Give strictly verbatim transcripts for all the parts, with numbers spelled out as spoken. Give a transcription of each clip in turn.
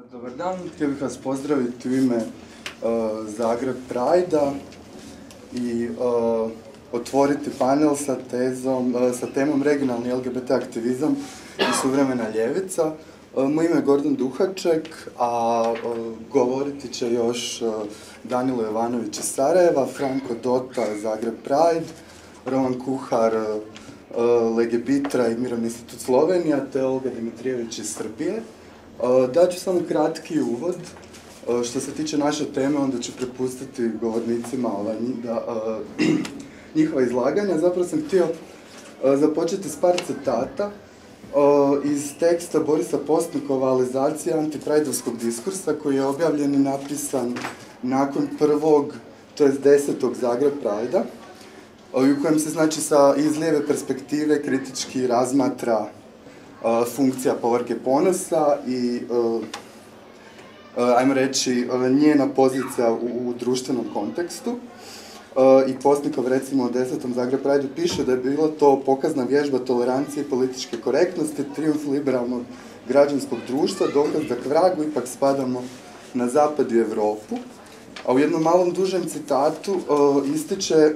Dobar dan, htio bih vas pozdraviti u ime uh, Zagreb Pride-a i uh, otvoriti panel sa, tezom, uh, sa temom regionalni L G B T aktivizam i suvremena ljevica. Uh, moje ime je Gordan Duhaček, a uh, govoriti će još uh, Danilo Jovanović iz Sarajeva, Franko Dota, Zagreb Pride, Roman Kuhar, uh, Legebitra i Mirovni institut Slovenija, te Olga Dimitrijević iz Srbije. Uh, Daću samo kratki uvod. Uh, što se tiče naše teme, onda ću prepustiti govornicima ovaj, da, uh, njihova izlaganja. Zapravo sam htio uh, započeti s par citata uh, iz teksta Borisa Postnikova Alizacija antiprajdovskog diskursa, koji je objavljen i napisan nakon prvog, to jest desetog Zagreb Pride-a, uh, u kojem se, znači, sa iz lijeve perspektive kritički razmatra Uh, funkcija Povorke Ponosa i, uh, uh, ajmo reći, uh, njena pozicija u, u društvenom kontekstu. Uh, I Postnikov, recimo, u desetom Zagreb Pride-u piše da je bila to pokazna vježba tolerancije i političke korektnosti, trijumf liberalnog građanskog društva, dokaz da k vragu ipak spadamo na zapad i Europu. A u jednom malom dužem citatu uh, ističe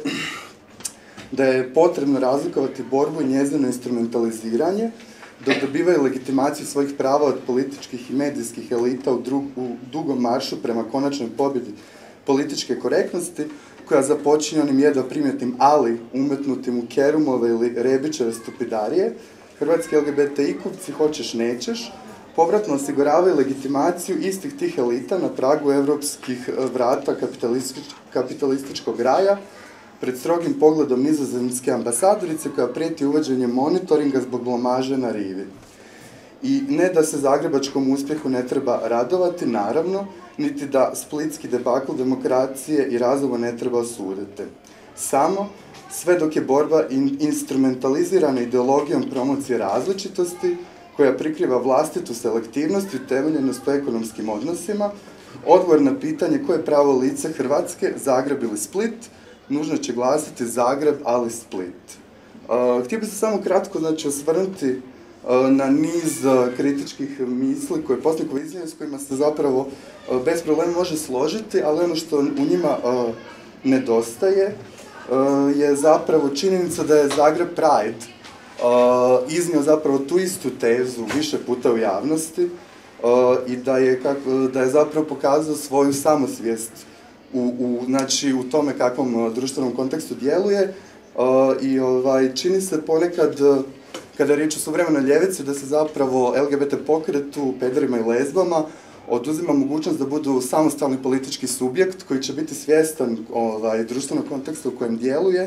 da je potrebno razlikovati borbu i njezino instrumentaliziranje, dok dobivaju legitimaciju svojih prava od političkih i medijskih elita u, drug, u dugom maršu prema konačnoj pobjedi političke korektnosti, koja započinje onim jedva primjetnim ali umetnutim u Kerumove ili Rebićeve stupidarije. Hrvatski L G B T I-kupci, hoćeš nećeš, povratno osiguravaju legitimaciju istih tih elita na pragu europskih vrata kapitalistič, kapitalističkog raja, pred strogim pogledom nizozemske ambasadorice koja prijeti uvođenjem monitoringa zbog blamaže na rivi. I ne da se zagrebačkom uspjehu ne treba radovati, naravno, niti da splitski debakl demokracije i razuma ne treba osuditi. Samo, sve dok je borba in, instrumentalizirana ideologijom promocije različitosti, koja prikriva vlastitu selektivnost i utemeljenost u ekonomskim odnosima, odgovor na pitanje koje je pravo lice Hrvatske, Zagreb ili Split, nužno će glasiti Zagreb, ali Split. Uh, htio bih se samo kratko, znači, osvrnuti uh, na niz uh, kritičkih misli koje je Postnikov iznio, s kojima se zapravo uh, bez problema može složiti, ali ono što u njima uh, nedostaje uh, je zapravo činjenica da je Zagreb Pride uh, iznio zapravo tu istu tezu više puta u javnosti uh, i da je, kako, da je zapravo pokazao svoju samosvijest U, u, znači, u tome kakvom uh, društvenom kontekstu djeluje uh, i ovaj, čini se ponekad, uh, kada je riječ o suvremenoj ljevici, da se zapravo L G B T pokretu, pederima i lezbama oduzima mogućnost da budu samostalni politički subjekt koji će biti svjestan ovaj, društvenog konteksta u kojem djeluje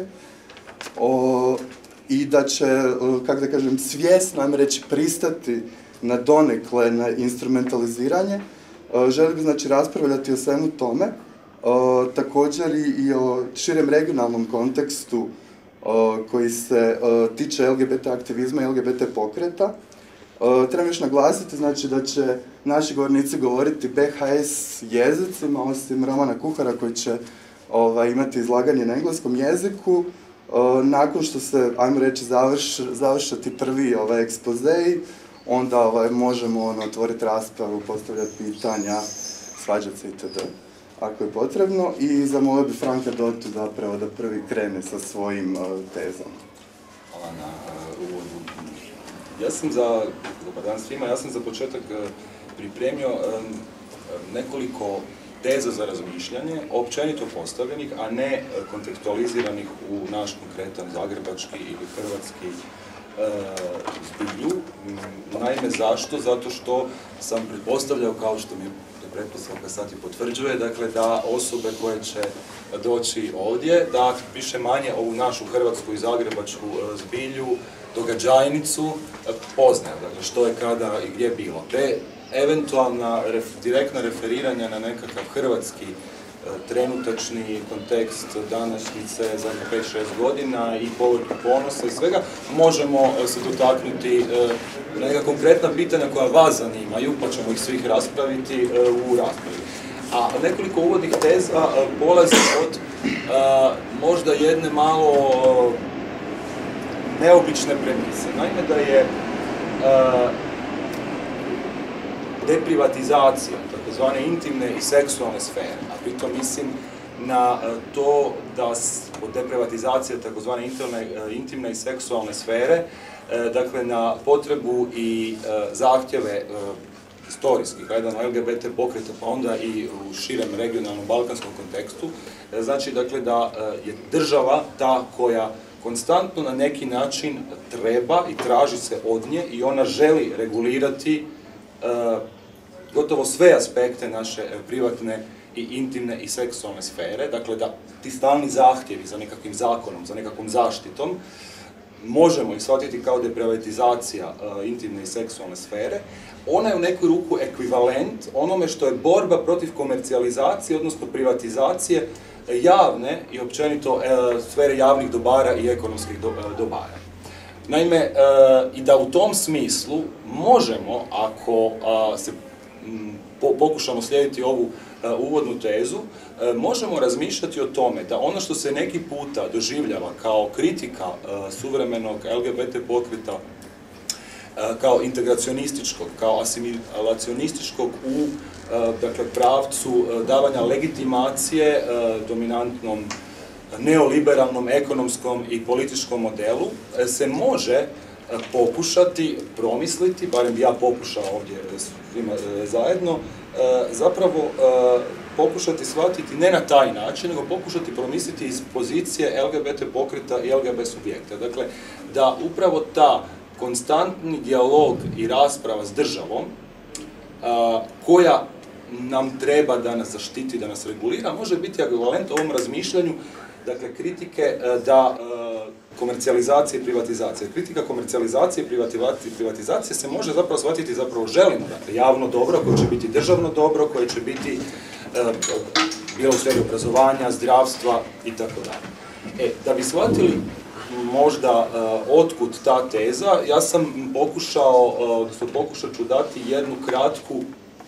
uh, i da će, uh, kako da kažem, svjesno, ajmo reći, pristati na donekle, na instrumentaliziranje. Uh, želim bi, znači, raspravljati o svemu tome. Uh, također i, i o širem regionalnom kontekstu uh, koji se uh, tiče L G B T aktivizma i L G B T pokreta. Uh, trebam još naglasiti, znači, da će naši govornici govoriti B H S jezicima, osim Romana Kuhara koji će ovaj, imati izlaganje na engleskom jeziku. Uh, nakon što se, ajmo reći, završ, završati prvi ovaj, ekspozej, onda ovaj, možemo ono, otvoriti raspravu, postavljati pitanja, svađati se itd. Ako je potrebno, i zamolio bi Franka Dotu zapravo da prvi krene sa svojim uh, tezom. Hvala na uh, uvodu. Ja sam za, dobar dan svima, ja sam za početak uh, pripremio um, nekoliko teza za razmišljanje, općenito postavljenih, a ne uh, kontekstualiziranih u naš konkretan zagrebački ili hrvatski uh, zbilju. Naime, zašto? Zato što sam pretpostavljao, kao što mi pretpostavka sad i potvrđuje, dakle, da osobe koje će doći ovdje, da više manje ovu našu hrvatsku i zagrebačku zbilju, događajnicu, poznaju, dakle, što je kada i gdje bilo. Te eventualna ref, direktna referiranja na nekakav hrvatski trenutačni kontekst današnjice za pet šest godina i Povorku Ponosa i svega, možemo se dotaknuti neka konkretna pitanja koja vas zanimaju, pa ćemo ih svih raspraviti u raspravi. A nekoliko uvodnih teza polazi od možda jedne malo neobične premise. Naime, da je deprivatizacije, takozvane intimne i seksualne sfere, a pritom mislim na to da od deprivatizacije takozvane intimne i seksualne sfere, dakle na potrebu i zahtjeve historijskih, gledano L G B T pokreta, pa onda i u širem regionalnom balkanskom kontekstu, znači dakle da je država ta koja konstantno na neki način treba i traži se od nje i ona želi regulirati gotovo sve aspekte naše privatne i intimne i seksualne sfere, dakle da ti stalni zahtjevi za nekakvim zakonom, za nekakvom zaštitom, možemo ih shvatiti kao deprivatizacija intimne i seksualne sfere, ona je u neku ruku ekvivalent onome što je borba protiv komercijalizacije, odnosno privatizacije javne i općenito sfere javnih dobara i ekonomskih dobara. Naime, i da u tom smislu možemo, ako se pokušamo slijediti ovu uvodnu tezu, možemo razmišljati o tome da ono što se neki puta doživljava kao kritika suvremenog L G B T pokreta, kao integracionističkog, kao asimilacionističkog u dakle, pravcu davanja legitimacije dominantnom neoliberalnom ekonomskom i političkom modelu, se može pokušati promisliti, barem bi ja pokušao ovdje svima zajedno, zapravo pokušati shvatiti ne na taj način, nego pokušati promisliti iz pozicije L G B T pokreta i L G B T subjekta. Dakle, da upravo ta konstantni dijalog i rasprava s državom, koja nam treba da nas zaštiti, da nas regulira, može biti ekvivalent ovom razmišljanju, dakle, kritike da komercijalizacije i privatizacije. Kritika komercijalizacije i privatizacije se može zapravo shvatiti, zapravo želimo, dakle, javno dobro koje će biti državno dobro, koje će biti bilo u sferi obrazovanja, zdravstva i tako dalje. E, da bi shvatili možda otkud ta teza, ja sam pokušao, odnosno pokušat ću dati jednu kratku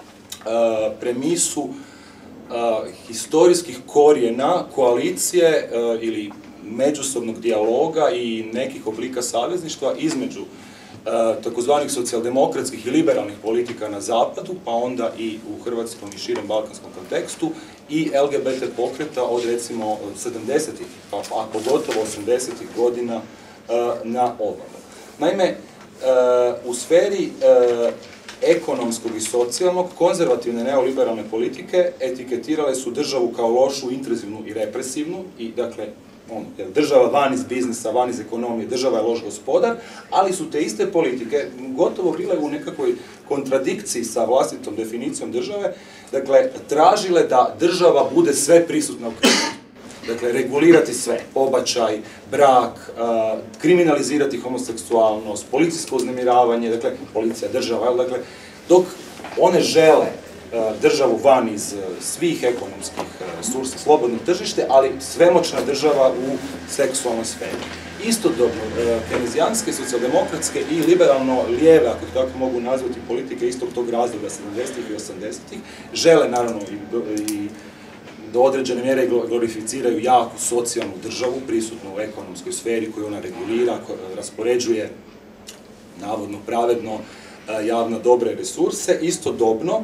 premisu historijskih korijena koalicije ili međusobnog dijaloga i nekih oblika savezništva između takozvanih socijaldemokratskih i liberalnih politika na zapadu, pa onda i u hrvatskom i širem balkanskom kontekstu, i L G B T pokreta od recimo sedamdesetih, a pogotovo osamdesetih godina na ovamo. Naime, u sferi ekonomskog i socijalnog, konzervativne neoliberalne politike etiketirale su državu kao lošu, intruzivnu i represivnu, i dakle, država van iz biznisa, van iz ekonomije, država je loš gospodar, ali su te iste politike gotovo bile u nekakvoj kontradikciji sa vlastitom definicijom države, dakle, tražile da država bude sve prisutna u kriminalu. Dakle, regulirati sve, pobačaj, brak, kriminalizirati homoseksualnost, policijsko uznemiravanje, dakle, policija, država, dakle, dok one žele državu van iz svih ekonomskih resursa, slobodno tržište, ali svemoćna država u seksualnoj sferi. Istodobno, kejnzijanske, socijaldemokratske i liberalno-lijeve, ako tako mogu nazvati, politike istog tog razdoblja sedamdesetih i osamdesetih žele, naravno, i do određene mjere glorificiraju jaku socijalnu državu, prisutnu u ekonomskoj sferi koju ona regulira, raspoređuje navodno pravedno javna dobre resurse. Istodobno,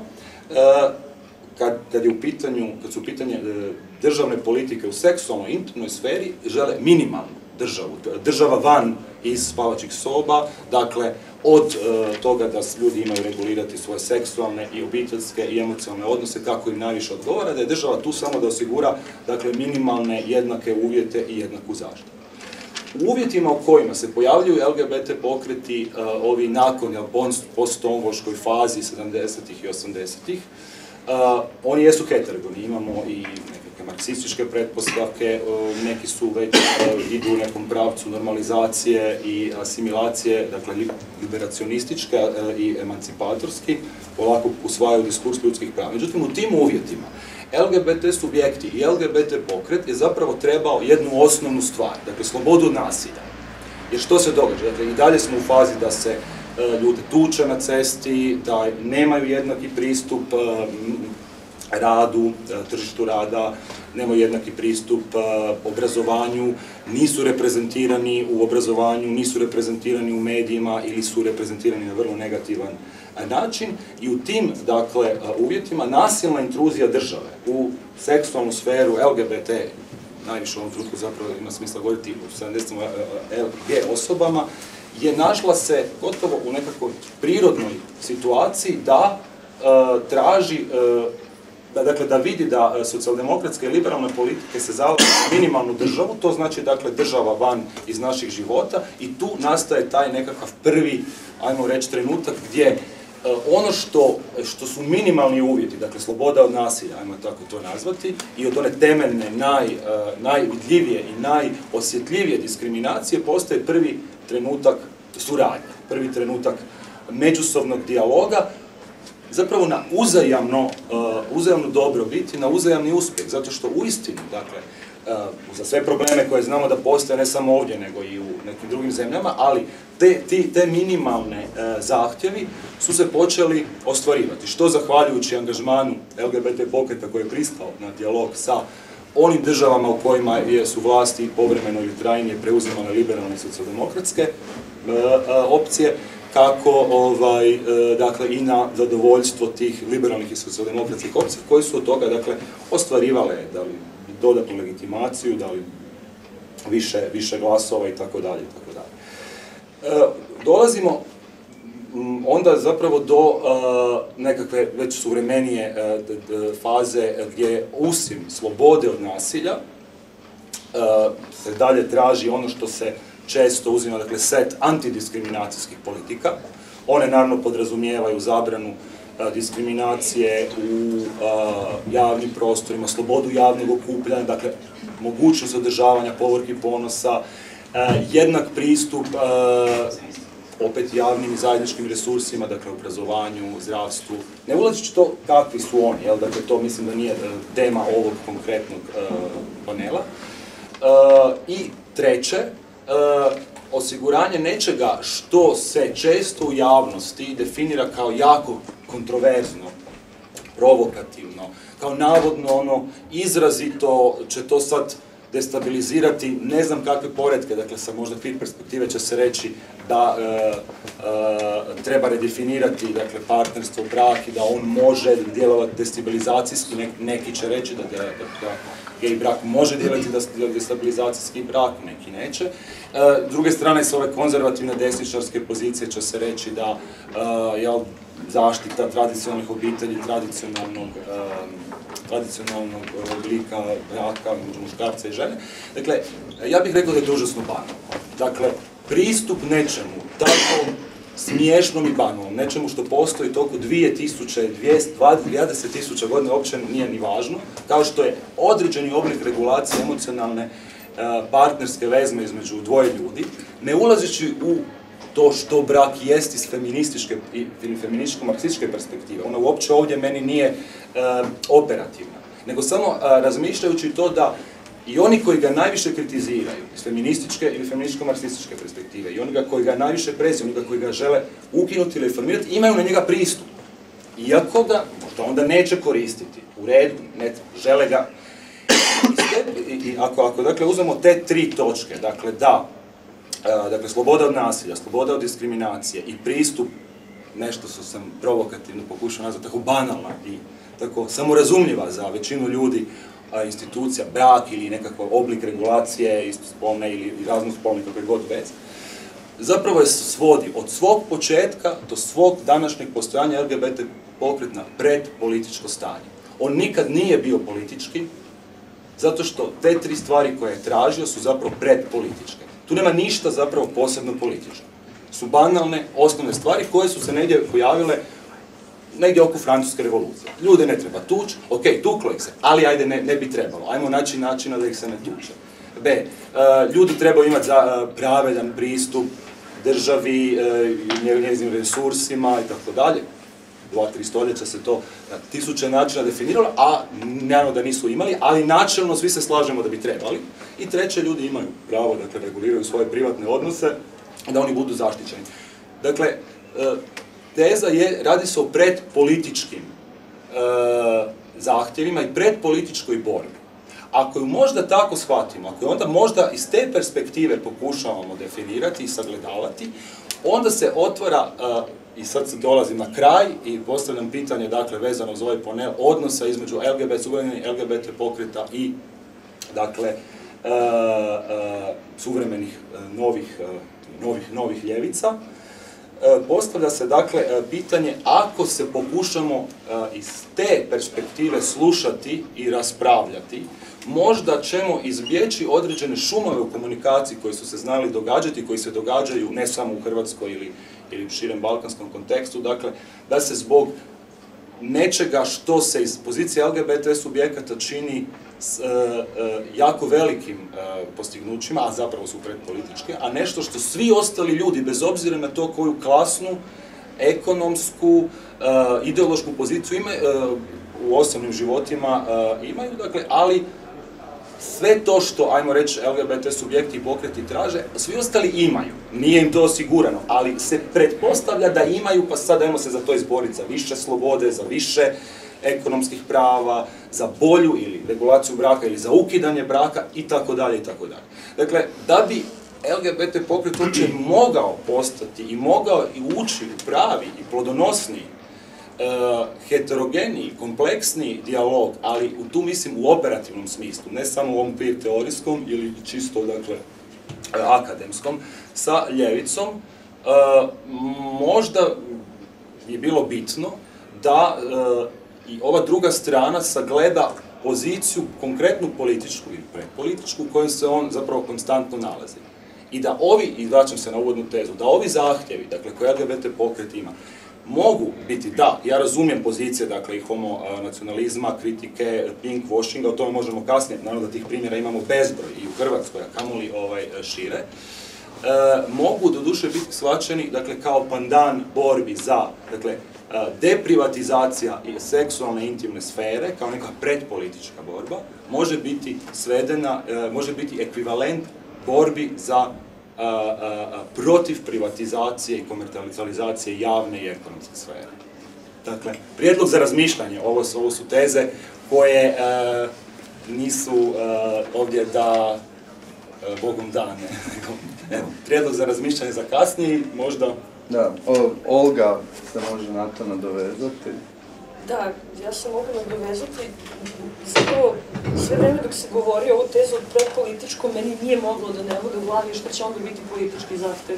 kad, kad, je u pitanju, kad su u pitanje državne politike u seksualnoj intimnoj sferi, žele minimalnu državu, država van iz spavačih soba, dakle, od e, toga da ljudi imaju regulirati svoje seksualne i obiteljske i emocionalne odnose kako im najviše odgovara, da je država tu samo da osigura, dakle, minimalne jednake uvjete i jednaku zaštitu. U uvjetima u kojima se pojavljuju L G B T pokreti, e, ovi nakon, post-stonewallškoj fazi sedamdesetih i osamdesetih, e, oni jesu heterogeni, imamo i nekakve marksističke pretpostavke, neki su već idu u nekom pravcu normalizacije i asimilacije, dakle liberacionističke i emancipatorski, polako usvajaju diskurs ljudskih prava. Međutim, u tim uvjetima L G B T subjekti i L G B T pokret je zapravo trebao jednu osnovnu stvar, dakle slobodu nasilja. Jer što se događa? Dakle, i dalje smo u fazi da se ljude tuče na cesti, da nemaju jednaki pristup radu, tržištu rada, nemaju jednaki pristup obrazovanju, nisu reprezentirani u obrazovanju, nisu reprezentirani u medijima ili su reprezentirani na vrlo negativan način i u tim, dakle, uvjetima nasilna intruzija države u seksualnu sferu L G B T, najviše u ovom trenutku zapravo ima smisla govoriti u sedamdesetim L G osobama, je našla se gotovo u nekakvoj prirodnoj situaciji da uh, traži, uh, da, dakle, da vidi da socijaldemokratske i liberalne politike se zalažu za minimalnu državu, to znači, dakle, država van iz naših života i tu nastaje taj nekakav prvi, ajmo reći, trenutak gdje uh, ono što, što su minimalni uvjeti, dakle, sloboda od nasilja, ajmo tako to nazvati, i od one temeljne, naj, uh, najvidljivije i najosjetljivije diskriminacije postaje prvi trenutak suradnje, prvi trenutak međusobnog dijaloga, zapravo na uzajamno, uh, uzajamnu dobrobit i na uzajamni uspjeh, zato što uistinu, dakle, uh, za sve probleme koje znamo da postoje ne samo ovdje, nego i u nekim drugim zemljama, ali te, ti, te minimalne uh, zahtjevi su se počeli ostvarivati, što zahvaljujući angažmanu L G B T pokreta koji je pristao na dijalog sa onim državama u kojima su vlasti povremeno ili trajnije preuzimale liberalne socijaldemokratske e, opcije, kako ovaj, e, dakle, i na zadovoljstvo tih liberalnih i socijaldemokratskih opcija, koji su od toga, dakle, ostvarivale da li dodatnu legitimaciju, da li više, više glasova i tako dalje, i tako dalje. E, dolazimo onda zapravo do uh, nekakve već suvremenije uh, faze gdje osim slobode od nasilja uh, se dalje traži ono što se često uzima, dakle, set antidiskriminacijskih politika. One naravno podrazumijevaju zabranu uh, diskriminacije u uh, javnim prostorima, slobodu javnog okupljanja, dakle, mogućnost održavanja povorki ponosa, uh, jednak pristup uh, opet javnim i zajedničkim resursima, dakle, obrazovanju, zdravstvu, ne ulazeći to kakvi su oni, jel, dakle, to mislim da nije tema ovog konkretnog uh, panela. Uh, I treće, uh, osiguranje nečega što se često u javnosti definira kao jako kontroverzno, provokativno, kao navodno ono izrazito će to sad destabilizirati ne znam kakve poretke, dakle sa možda kvir perspektive će se reći da e, e, treba redefinirati, dakle, partnerstvo, brak i da on može djelovati destabilizacijski, ne, neki će reći da, da, da gej brak može djelovati destabilizacijski, brak, neki neće. E, s druge strane, s ove konzervativne desničarske pozicije će se reći da e, jel, zaštita tradicionalnih obitelji, tradicionalnog e, tradicionalnog oblika braka među muškarca i žene. Dakle, ja bih rekao da je to užasno banalno. Dakle, pristup nečemu tako smiješnom i banalnom, nečemu što postoji toliko dvije tisuće dvjesto dvadeset tisuća godina, uopće nije ni važno, kao što je određeni oblik regulacije emocionalne partnerske vezme između dvoje ljudi, ne ulazeći u to što brak jest iz feminističke ili feminističko-marksističke perspektive. Ona uopće ovdje meni nije e, operativna, nego samo e, razmišljajući to da i oni koji ga najviše kritiziraju iz feminističke ili feminističko-marksističke perspektive i oni koji ga najviše preziju, oni koji ga žele ukinuti ili reformirati, imaju na njega pristup. Iako ga možda onda neće koristiti. U redu, ne žele ga. I, i ako, ako dakle, uzmemo te tri točke, dakle da, dakle, sloboda od nasilja, sloboda od diskriminacije i pristup, nešto što sam provokativno pokušao nazvati, tako banalna i tako samorazumljiva za većinu ljudi, a, institucija, brak ili nekakav oblik regulacije istospolne ili raznospolne, kakve god veze, zapravo je svodi od svog početka do svog današnjeg postojanja L G B T pokret na predpolitičko stanje. On nikad nije bio politički, zato što te tri stvari koje je tražio su zapravo predpolitičke. Tu nema ništa zapravo posebno političko. Su banalne, osnovne stvari koje su se negdje pojavile negdje oko Francuske revolucije. Ljude ne treba tući, ok, tuklo ih se, ali ajde ne, ne bi trebalo. Ajmo naći načina da ih se ne tuče. B, uh, ljudi trebaju imati za, uh, pravedan pristup državi, uh, njezinim resursima i tako dalje. Dva, tri stoljeća se to na tisuće načina definiralo, a naravno da nisu imali, ali načelno svi se slažemo da bi trebali. I treće, ljudi imaju pravo da reguliraju svoje privatne odnose, da oni budu zaštićeni. Dakle, teza je, radi se o predpolitičkim zahtjevima i predpolitičkoj borbi. Ako ju možda tako shvatimo, ako ju onda možda iz te perspektive pokušavamo definirati i sagledavati, onda se otvara, i sad se dolazim na kraj i postavljam pitanje, dakle, vezano za ovaj panel, odnosa između L G B T, suvremenih L G B T pokreta i, dakle, suvremenih novih, novih, novih ljevica. Postavlja se, dakle, pitanje, ako se pokušamo iz te perspektive slušati i raspravljati, možda ćemo izbjeći određene šumove u komunikaciji koji su se znali događati, koji se događaju ne samo u Hrvatskoj ili, ili u širem balkanskom kontekstu, dakle, da se zbog nečega što se iz pozicije L G B T subjekata čini s, e, e, jako velikim e, postignućima, a zapravo su predpolitičke, a nešto što svi ostali ljudi, bez obzira na to koju klasnu, ekonomsku, e, ideološku poziciju imaju, e, u osobnim životima e, imaju, dakle, ali sve to što, ajmo reći, L G B T subjekti i pokreti traže, svi ostali imaju. Nije im to osigurano, ali se pretpostavlja da imaju, pa sad ajmo se za to izboriti, za više slobode, za više ekonomskih prava, za bolju ili regulaciju braka ili za ukidanje braka i tako dalje i tako dalje. Dakle, da bi L G B T pokret uopće mogao postati i mogao i ući u pravi i plodonosni Uh, heterogeniji, kompleksni dijalog, ali u tu mislim u operativnom smislu, ne samo u ovom queer teorijskom ili čisto, dakle, akademskom, sa ljevicom, uh, možda je bilo bitno da uh, i ova druga strana sagleda poziciju, konkretnu političku ili predpolitičku, u kojoj se on zapravo konstantno nalazi. I da ovi, i vraćam se na uvodnu tezu, da ovi zahtjevi, dakle, koje L G B T pokret ima, mogu biti, da, ja razumijem pozicije, dakle, i homonacionalizma, kritike, pinkwashinga, o tome možemo kasnije, naravno da tih primjera imamo bezbroj i u Hrvatskoj, a kamoli ovaj, šire, e, mogu doduše biti shvaćeni, dakle, kao pandan borbi za, dakle, deprivatizacija i seksualne intimne sfere, kao neka predpolitička borba, može biti svedena, e, može biti ekvivalent borbi za A, a, a, protiv privatizacije i komercijalizacije javne i ekonomske sfere. Dakle, prijedlog za razmišljanje, ovo su, ovo su teze koje a, nisu a, ovdje da a, Bogom dane. Evo, prijedlog za razmišljanje za kasnije, možda... Da, o, Olga se može na to nadovezati. Da, ja se mogu nadovezati, zato sve vreme dok se govori o ovu tezu od predpolitičkom, meni nije moglo da ne bude u glavi što će onda biti politički zahtev.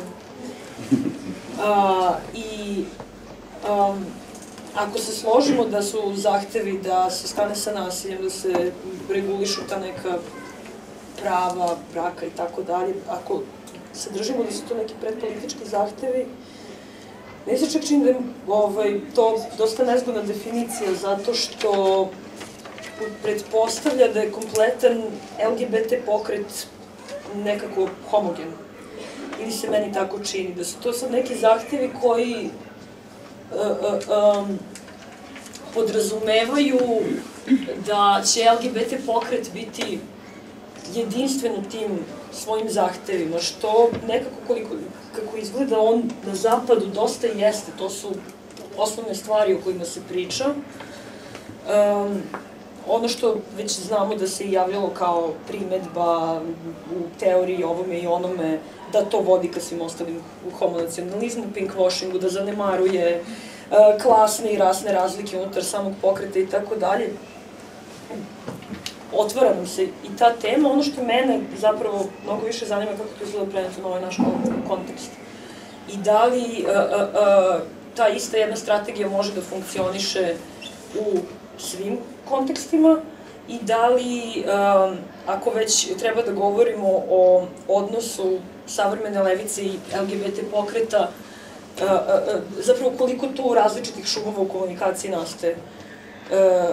A, I um, ako se složimo da su zahtevi da se stane sa nasiljem, da se regulišu ta neka prava, braka i tako dalje, ako se držimo da su to neki predpolitički zahtevi, ne se čak čini da je ovaj, to dosta nezgodna definicija, zato što pretpostavlja da je kompletan L G B T pokret nekako homogen. Ili se meni tako čini, da su to sad neki zahtevi koji uh, uh, um, podrazumevaju da će L G B T pokret biti jedinstven u tim svojim zahtevima, što nekako koliko, kako izgleda on na zapadu dosta jeste, to su osnovne stvari o kojima se priča. Um, ono što već znamo da se javljalo kao primedba u teoriji ovome i onome, da to vodi ka svim ostalim u homonacionalizmu, pinkwashingu, da zanemaruje uh, klasne i rasne razlike unutar samog pokreta i tako dalje. Otvara nam se i ta tema, ono što mene zapravo mnogo više zanima kako to izgleda preneto na ovaj naš kontekst. I da li uh, uh, uh, ta ista jedna strategija može da funkcioniše u svim kontekstima i da li, um, ako već treba da govorimo o odnosu savremene levice i L G B T pokreta, uh, uh, uh, zapravo koliko tu različitih šumova u komunikaciji nastaje. Uh,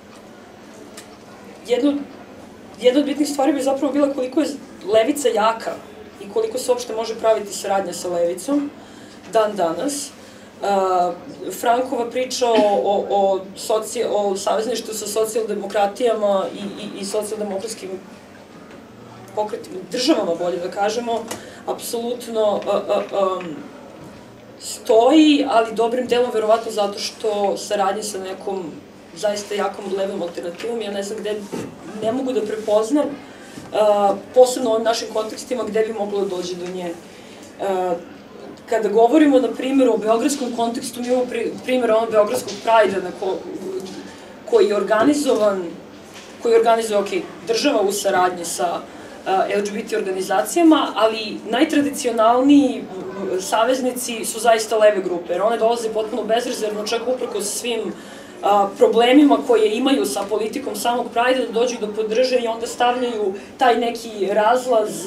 Jedno, jedna od bitnih stvari bi zapravo bila koliko je levica jaka i koliko se uopšte može praviti saradnja sa levicom dan danas. Uh, Frankova priča o, o, o, soci, o savezništvu sa socijaldemokratijama i, i, i socijaldemokratskim pokretima, državama, bolje da kažemo, apsolutno uh, uh, um, stoji, ali dobrim delom verovatno zato što saradnje sa nekom zaista jakom levom alternativom. Ja ne znam gde, ne mogu da prepoznam, posebno u ovim našim kontekstima, gde bi moglo da dođe do nje. Kada govorimo, na primjer, o beogradskom kontekstu, mi imamo primjer onog beogradskog Prajda koji je organizovan, koji je organizuje, ok, država u saradnji sa L G B T organizacijama, ali najtradicionalniji saveznici su zaista leve grupe, jer one dolaze potpuno bezrezervno, čak uprkos svim problemima koje imaju sa politikom samog Prajda, da dođu do podrže i onda stavljaju taj neki razlaz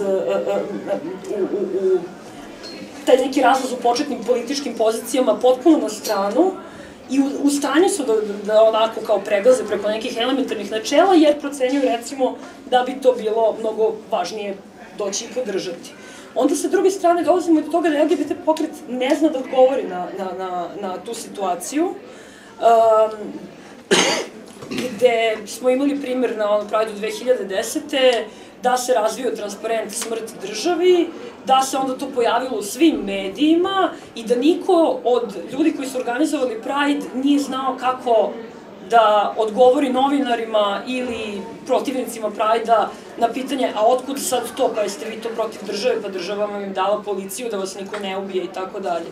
u taj neki razlaz u početnim političkim pozicijama potpuno na stranu i u stanju su da onako kao pregaze preko nekih elementarnih načela, jer procenjuju recimo da bi to bilo mnogo važnije doći i podržati. Onda sa druge strane dolazimo do toga da L G B T pokret ne zna da odgovori na tu situaciju, gde smo imali primjer na Prajdu dve hiljade desete da se razvio transparent smrt državi, da se onda to pojavilo u svim medijima i da niko od ljudi koji su organizovali Pride nije znao kako da odgovori novinarima ili protivnicima Prajda na pitanje a otkud sad to, pa jeste vi to protiv države, pa država vam im dala policiju da vas niko ne ubije i tako dalje.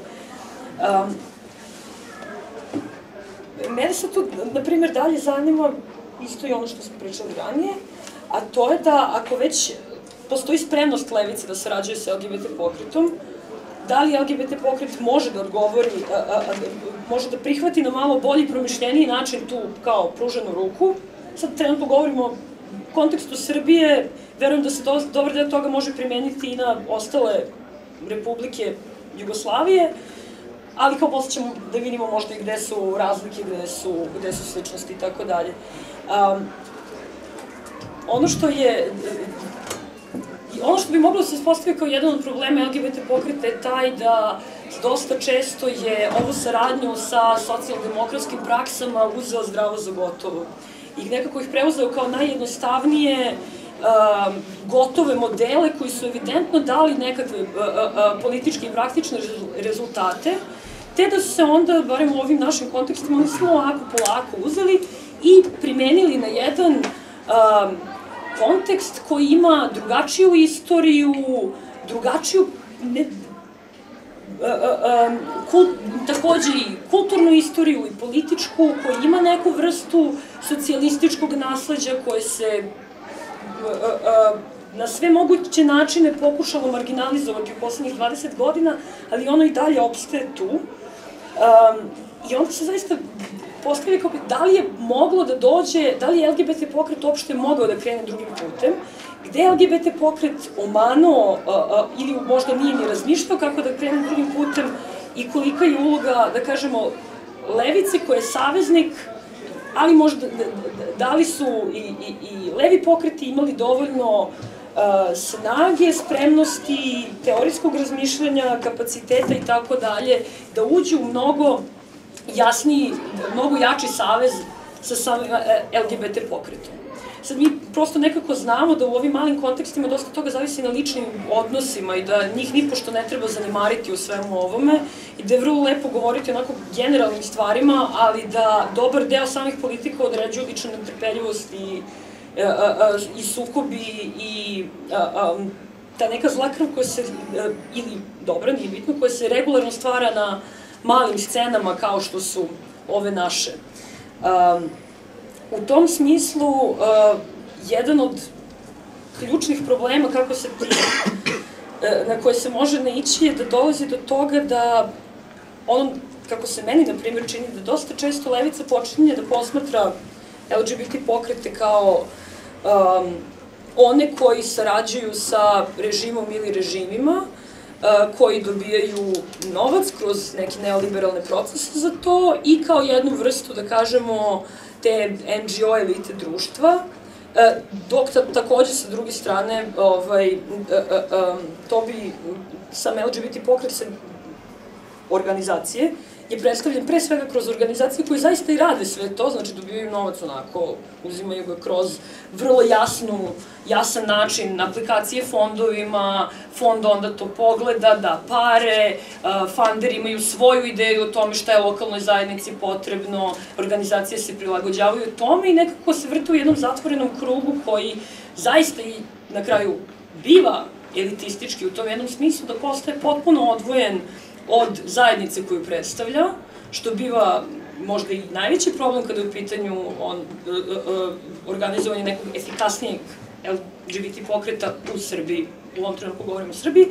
Mene se tu, na primjer, dalje zanima isto i ono što smo pričali ranije, a to je da ako već postoji spremnost levice da sarađuje sa L G B T pokretom, da li L G B T pokret može da odgovori, može da prihvati na malo bolji, promišljeniji način tu kao pruženu ruku. Sad trenutno govorimo o kontekstu Srbije, verujem da se dobar deo toga može primeniti i na ostale republike Jugoslavije, ali kao posle ćemo da vidimo možda i gde su razlike, gde su sličnosti i tako dalje. Ono što je, ono što bi moglo da se ispostavi kao jedan od problema L G B T pokreta je taj da dosta često je ovu saradnju sa socijaldemokratskim praksama uzeo zdravo za gotovo. I nekako ih preuzeo kao najjednostavnije gotove modele koji su evidentno dali nekakve političke i praktične rezultate, te da su se onda, barem u ovim našim kontekstima, oni smo ovako polako uzeli i primenili na jedan kontekst koji ima drugačiju istoriju, drugačiju, takođe i kulturnu istoriju i političku, koji ima neku vrstu socijalističkog nasleđa koje se na sve moguće načine pokušalo marginalizovati u poslednjih dvadeset godina, ali ono i dalje opstaje tu. I onda se zaista postavlja kao da li je moglo da dođe, da li je L G B T pokret uopšte mogao da krene drugim putem, gde je L G B T pokret omanuo ili možda nije ni razmišljao kako da krene drugim putem i kolika je uloga, da kažemo, levice koja je saveznik, ali možda da li su i levi pokreti imali dovoljno snage, spremnosti, teorijskog razmišljanja, kapaciteta i tako dalje, da uđu u mnogo jasniji, mnogo jači savez sa samim L G B T pokretom. Sad mi prosto nekako znamo da u ovim malim kontekstima dosta toga zavisi na ličnim odnosima i da njih nipošto ne treba zanimariti u svemu ovome i da je vrlo lepo govoriti onako generalnim stvarima, ali da dobar deo samih politika određuju ličnu netrpeljivost i sukobi i ta neka zla krv koja se, ili dobra, nije bitno, koja se regularno stvara na malim scenama kao što su ove naše. U tom smislu, jedan od ključnih problema kako se na koje se može naići je da dolazi do toga da ono, kako se meni, na primjer, čini da dosta često levica počinje da posmatra L G B T pokrete kao one koji sarađuju sa režimom ili režimima, koji dobijaju novac kroz neke neoliberalne procese za to i kao jednu vrstu, da kažemo, te N G O elite društva, dok takođe sa druge strane to bi sam L G B T pokret se organizacije je predstavljen pre svega kroz organizacije koje zaista i rade sve to, znači dobijaju novac onako, uzimaju ga kroz vrlo jasnu, jasan način aplikacije fondovima, fond onda to pogleda, da pare, funderi imaju svoju ideju o tome šta je lokalnoj zajednici potrebno, organizacije se prilagođavaju tome i nekako se vrte u jednom zatvorenom krugu koji zaista i na kraju biva elitistički u tom jednom smislu, da postaje potpuno odvojen od zajednice koju predstavlja, što biva možda i najveći problem kada je u pitanju organizovanje nekog efikasnijeg L G B T pokreta u Srbiji, u ovom trenutku govorimo o Srbiji.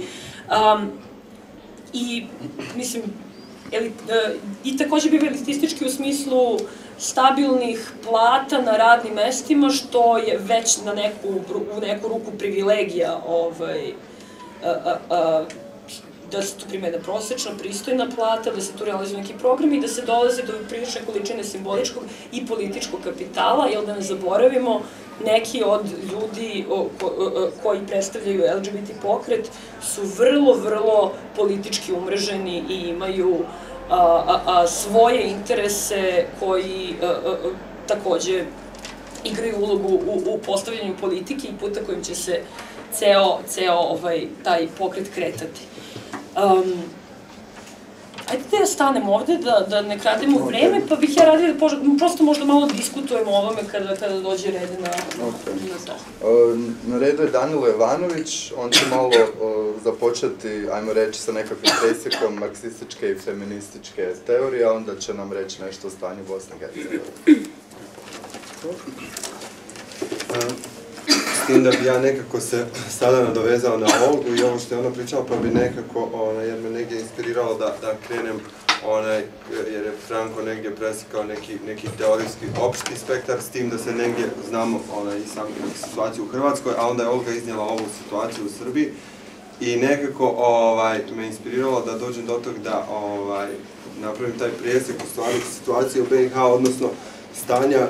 I, mislim, i takođe biva elitistički u smislu stabilnih plata na radnim mestima, što je već na neku, u neku ruku privilegija da se tu prime jedna prosečna, pristojna plata, da se tu realizuju neki programi i da se dolazi do prilične količine simboličkog i političkog kapitala, jer da ne zaboravimo, neki od ljudi koji predstavljaju L G B T pokret su vrlo, vrlo politički umreženi i imaju svoje interese koji takođe igraju ulogu u postavljanju politike i puta kojim će se ceo taj pokret kretati. Ajde da ja stanem ovde, da ne krademo vreme, pa bih ja radila da prosto možda malo diskutujemo o ovome kada dođe red na to. Na redu je Danilo Jovanović, on će malo započeti, ajmo reći, sa nekakvim presjekom marksističke i feminističke teorije, a onda će nam reći nešto o stanju Bosne i Hercegovine. S tim da bi ja nekako se sada nadovezao na Olgu i ovo što je ona pričala, pa bi nekako, jer me negdje inspiriralo da krenem, jer je Franko negdje preslikao neki teorijski opšti spektar, s tim da se negdje znamo i sam situaciju u Hrvatskoj, a onda je Olga iznijela ovu situaciju u Srbiji i nekako me inspiriralo da dođem do tog da napravim taj presjek u stvari situacije u B i H, odnosno stanja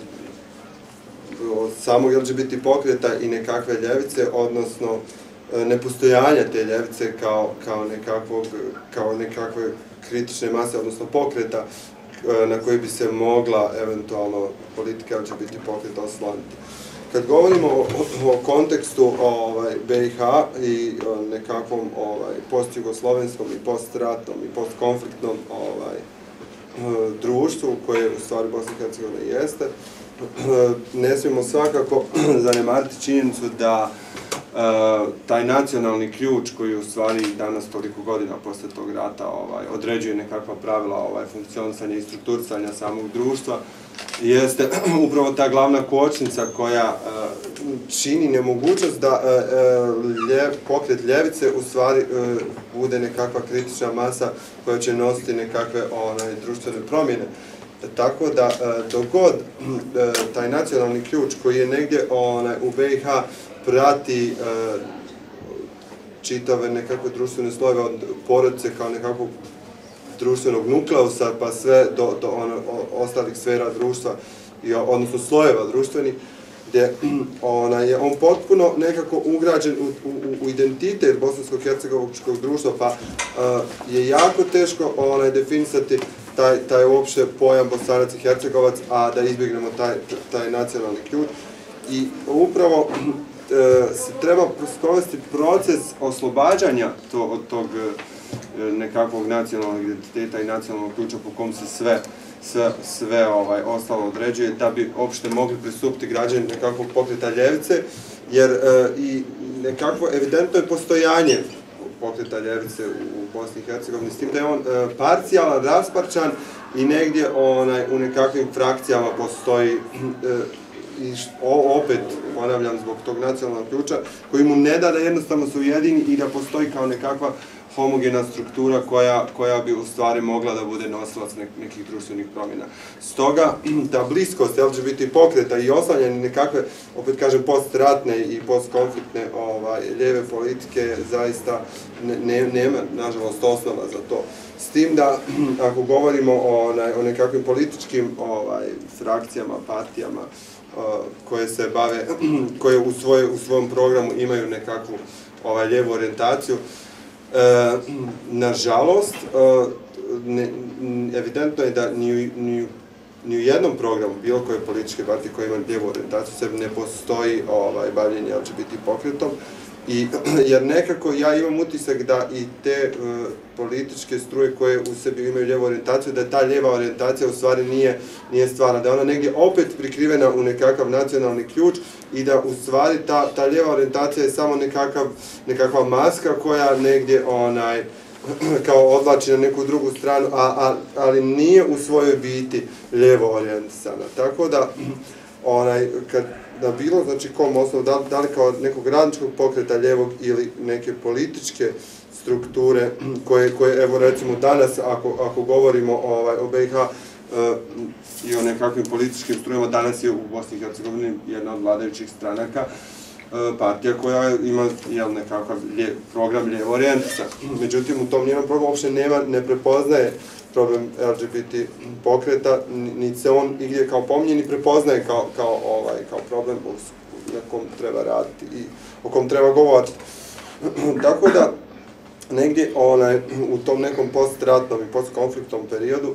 samog L G B T pokreta i nekakve ljevice, odnosno nepostojanja te ljevice kao nekakve kritične mase, odnosno pokreta na koji bi se mogla eventualno politika L G B T pokreta osloniti. Kad govorimo o kontekstu B i H i nekakvom post-jugoslovenskom i post-ratnom i post-konfliktnom društvu, koje u stvari Bosna i Hercegovina jeste, ne smijemo svakako zanemariti činjenicu da taj nacionalni ključ koji u stvari danas toliko godina posle tog rata određuje nekakva pravila funkcionisanja i strukturisanja samog društva, jeste upravo ta glavna kočnica koja čini nemogućnost da pokret ljevice u stvari bude nekakva kritična masa koja će nositi nekakve društvene promjene. Tako da, dok god taj nacionalni ključ koji je negdje u B i H prati čitave nekakve društvene slojeve od porodice kao nekakvog društvenog nukleusa pa sve do ostalih sfera društva, odnosno slojeva društvenih, gdje je on potpuno nekako ugrađen u identitet bosansko-hercegovačkog društva, pa je jako teško definisati taj uopšte pojam Bosanac i Hercegovac, a da izbjegnemo taj nacionalni ključ. I upravo se treba sprovesti proces oslobađanja od tog nekakvog nacionalnog identiteta i nacionalnog ključa po kom se sve ostalo određuje, da bi uopšte mogli pristupiti građani nekakvog pokreta ljevice, jer i nekakvo evidentno je postojanje pokreta ljevice u Bosni i Hercegovini, s tim da je on parcijalan, rasparčan i negdje u nekakvim frakcijama postoji, i opet ponavljam zbog tog nacionalnog ključa, koji mu ne da da jednostavno se ujedini i da postoji kao nekakva homogena struktura koja bi u stvari mogla da bude nosilac nekih društvenih promjena. Stoga, ta bliskost L G B T pokreta i oslanjanje nekakve, opet kažem, postratne i postkonfliktne lijeve politike zaista nema, nažalost, osnova za to. S tim da, ako govorimo o nekakvim političkim frakcijama, partijama, koje se bave, koje u svojom programu imaju nekakvu lijevu orijentaciju, nažalost, ne, evidentno je da ni, ni, ni u jednom programu, bilo koje političke partije koja ima lijevu orijentaciju, sebi ne postoji ovaj, bavljenje L G B T pokretom. I, jer nekako ja imam utisak da i te uh, političke struje koje u sebi imaju lijevu orijentaciju, da ta lijeva orijentacija u stvari nije, nije stvarna, da je ona negdje opet prikrivena u nekakav nacionalni ključ i da u stvari ta, ta lijeva orijentacija je samo nekakav, nekakva maska koja negdje onaj, kao odlači na neku drugu stranu, a, a, ali nije u svojoj biti lijevo orijentisana. Tako da, onaj, kad da bilo, znači kom osnovu, da, da li kao nekog radničkog pokreta ljevog ili neke političke strukture koje, koje evo recimo danas, ako, ako govorimo ovaj, o B i H uh, i o nekakvim političkim strujama, danas je u Bosni i Hercegovini jedna od vladajućih stranaka uh, partija koja ima jel, nekakav lje, program lijevo orijentisan. Međutim, u tom njenom programu uopšte nema, ne prepoznaje problem L G B T pokreta, niti se on igdje kao pominje, ni prepoznaje kao, kao, ovaj, kao problem na kom treba raditi i o kom treba govoriti. Tako da, negdje onaj, u tom nekom postratnom i postkonfliktnom periodu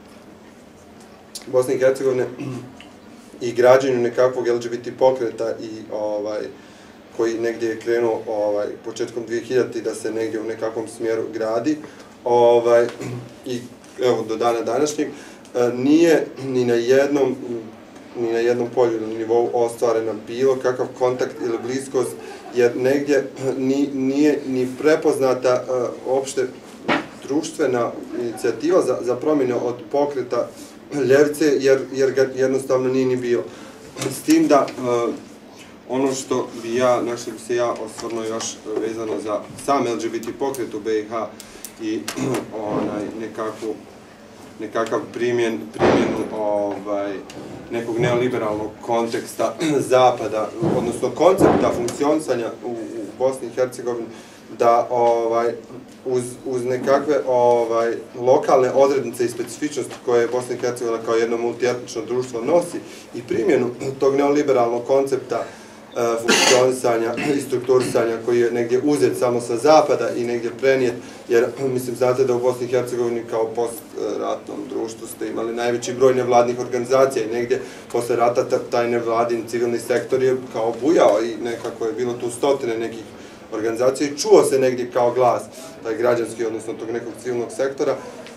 Bosne i Hercegovine i građenju nekakvog L G B T pokreta i ovaj, koji negdje je krenuo ovaj, početkom dvije hiljadite da se negdje u nekakvom smjeru gradi, ovaj, i evo do dana današnjeg, nije ni na jednom, ni na jednom polju ili nivou ostvarena bilo kakav kontakt ili bliskost, jer negdje ni, nije ni prepoznata uh, opšte društvena inicijativa za, za promjene od pokreta ljevice, jer, jer ga jednostavno nije ni bilo. S tim da uh, ono što bi ja, na što bi se ja osvrnuo još vezano za sam L G B T pokret u B i H i onaj, nekakvu, nekakav primjen, primjenu ovaj, nekog neoliberalnog konteksta zapada, odnosno koncepta funkcionisanja u, u Bosni i Hercegovini, da ovaj, uz, uz nekakve ovaj, lokalne odrednice i specifičnosti koje Bosna i Hercegovina kao jedno multietnično društvo nosi i primjenu tog neoliberalnog koncepta funkcionisanja i strukturisanja koji je negdje uzet samo sa zapada i negdje prenijet, jer mislim znate da u Bosni i Hercegovini kao postratnom društvu ste imali najveći broj nevladnih organizacija i negdje posle rata taj nevladin civilni sektor je kao bujao i nekako je bilo tu stotine nekih organizacija i čuo se negdje kao glas, taj građanski, odnosno tog nekog civilnog sektora,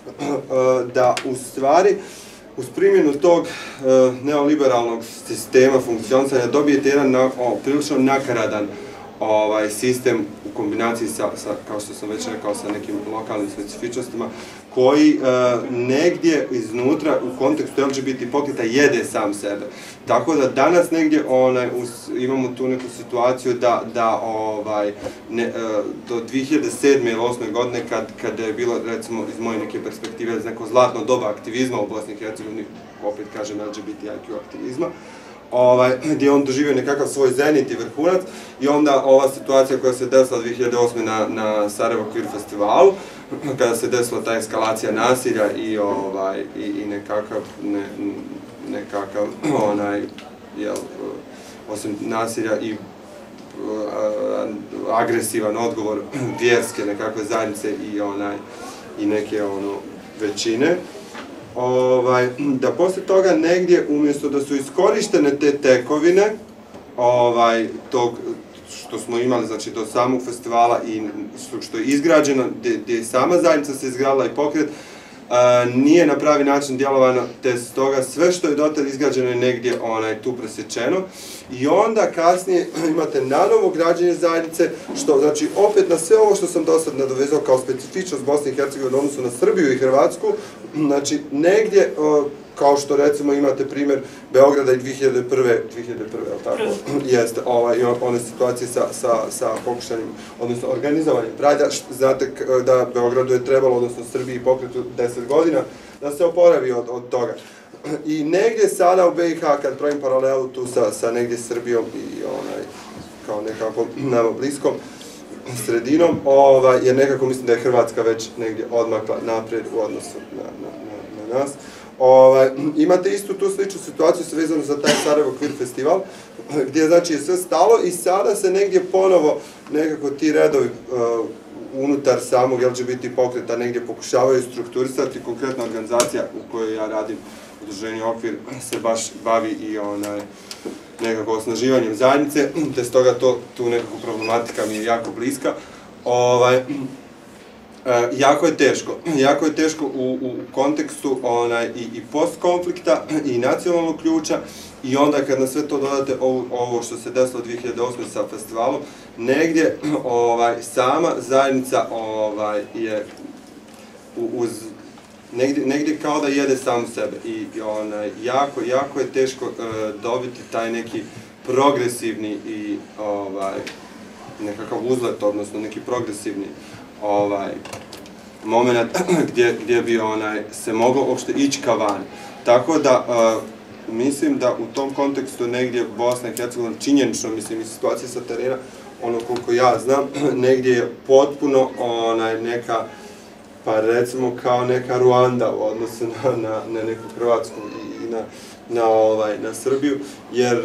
da u stvari uz primjenu tog e, neoliberalnog sistema funkcionisanja dobijete jedan na, o, prilično nakaradan ovaj, sistem u kombinaciji sa, sa, kao što sam već rekao, sa nekim lokalnim specifičnostima, koji e, negdje iznutra u kontekstu L G B T pokreta jede sam sebe. Tako da danas negdje onaj, us, imamo tu neku situaciju da, da ovaj, ne, e, do dvije hiljade sedme ili osme godine, kad, kad je bilo, recimo, iz moje neke perspektive, neko zlatno doba aktivizma u Bosni i Hercegovini, opet kažem L G B T I Q aktivizma, ovaj, gdje je on doživio nekakav svoj zenit i vrhunac, i onda ova situacija koja se desila dvije hiljade osme na, na Sarajevo Queer festivalu, kada se desila ta eskalacija nasilja i, ovaj, i, i nekakav, ne, nekakav onaj, jel, osim nasilja i a, agresivan odgovor vjerske nekakve zajednice i, onaj, i neke ono, većine. Ovaj, da poslije toga negdje, umjesto da su iskorištene te tekovine, ovaj, tog što smo imali, znači, do samog festivala i što je izgrađeno, gdje je sama zajednica se izgradila i pokret, a, nije na pravi način djelovano, te stoga sve što je dotad izgrađeno je negdje onaj, tu presječeno. I onda kasnije imate nanovo građenje zajednice, što znači opet na sve ovo što sam do sad nadovezao kao specifičnost Bosne i Hercegovine odnosno na Srbiju i Hrvatsku, znači negdje, kao što recimo imate primjer Beograda i dvije hiljade prve, dvije hiljade prve, jel tako? Jeste, ovaj, one situacije sa, sa, sa pokušanjem, odnosno organizovanjem Prajda, znate da Beogradu je trebalo, odnosno Srbiji i pokretu deset godina, da se oporavi od, od toga. I negdje sada u B i H, kad pravim paralelu tu sa, sa negdje Srbijom i onaj, kao nekako nama bliskom sredinom, ovaj, jer nekako mislim da je Hrvatska već negdje odmakla naprijed u odnosu na, na, na, na nas. Ovaj, imate istu tu sličnu situaciju vezano za taj Sarajevo Queer festival, gdje znači je sve stalo i sada se negdje ponovo nekako ti redovi uh, unutar samog L G B T pokreta negdje pokušavaju strukturisati. Konkretna organizacija u kojoj ja radim, Udruženje Okvir, se baš bavi i onaj, nekako osnaživanjem zajednice, te stoga to, tu nekako problematika mi je jako bliska. Ovaj, e, jako je teško, jako je teško u, u kontekstu onaj, i, i postkonflikta i nacionalnog ključa, i onda kad na sve to dodate ovo, ovo što se desilo dvije hiljade osme sa festivalom, negdje ovaj, sama zajednica ovaj, je uz, negdje, negdje kao da jede sam sebe i, i onaj, jako, jako je teško uh, dobiti taj neki progresivni i ovaj, nekakav uzlet, odnosno neki progresivni ovaj, moment gdje, gdje bi onaj, se moglo uopšte ići ka van. Tako da uh, mislim da u tom kontekstu negdje Bosna i Hercegovina, činjenično, mislim, i situacija sa terena, ono koliko ja znam, negdje je potpuno onaj, neka, pa recimo kao neka Ruanda u odnosu na, na, na neku Hrvatsku i, i na, na, ovaj, na Srbiju, jer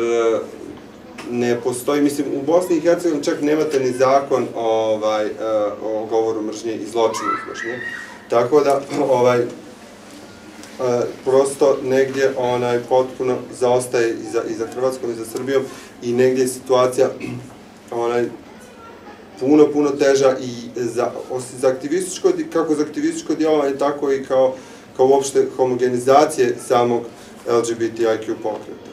ne postoji, mislim, u Bosni i Hercegovini čak nemate ni zakon ovaj, o govoru mržnje i zločinu mržnje, tako da, ovaj, Uh, prosto negdje onaj potpuno zaostaje i za, i za Hrvatskom i za Srbijom, i negdje je situacija onaj puno, puno teža i za, za aktivističko, kako za aktivističko djelovanje, tako i kao, kao uopšte homogenizacije samog L G B T I Q pokreta.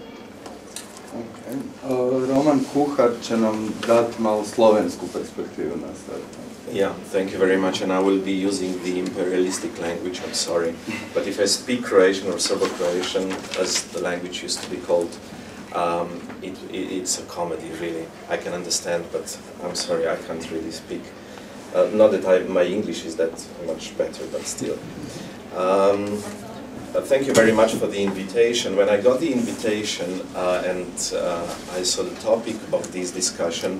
Okay. Uh, Roman Kuhar će nam dati malo slovensku perspektivu na stvari. Yeah, thank you very much, and I will be using the imperialistic language, I'm sorry. But if I speak Croatian or Serbo-Croatian, as the language used to be called, um, it, it, it's a comedy, really. I can understand, but I'm sorry, I can't really speak. Uh, not that I, my English is that much better, but still. Um, uh, thank you very much for the invitation. When I got the invitation uh, and uh, I saw the topic of this discussion,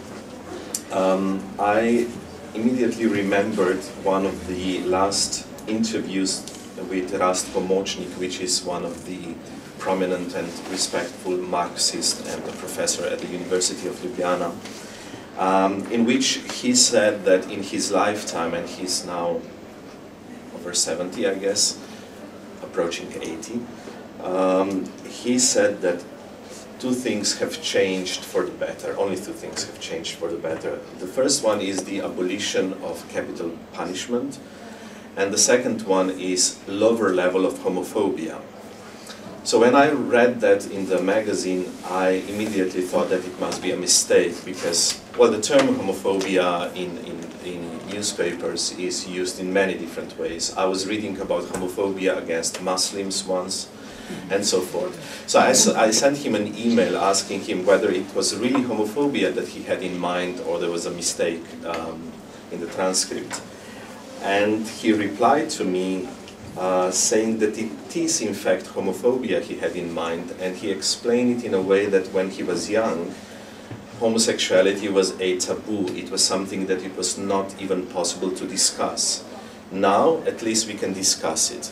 um, I immediately remembered one of the last interviews with Rast Pomočnik, which is one of the prominent and respectful Marxist and a professor at the University of Ljubljana, um, in which he said that in his lifetime, and he's now over seventy, I guess, approaching eighty, um, he said that two things have changed for the better. Only two things have changed for the better. The first one is the abolition of capital punishment, and the second one is lower level of homophobia. So when I read that in the magazine, I immediately thought that it must be a mistake, because, well, the term homophobia in, in, in newspapers is used in many different ways. I was reading about homophobia against Muslims once, and so forth. So I, I sent him an email asking him whether it was really homophobia that he had in mind, or there was a mistake um, in the transcript. And he replied to me uh, saying that it is in fact homophobia he had in mind, and he explained it in a way that when he was young, homosexuality was a taboo. It was something that it was not even possible to discuss. Now, at least we can discuss it.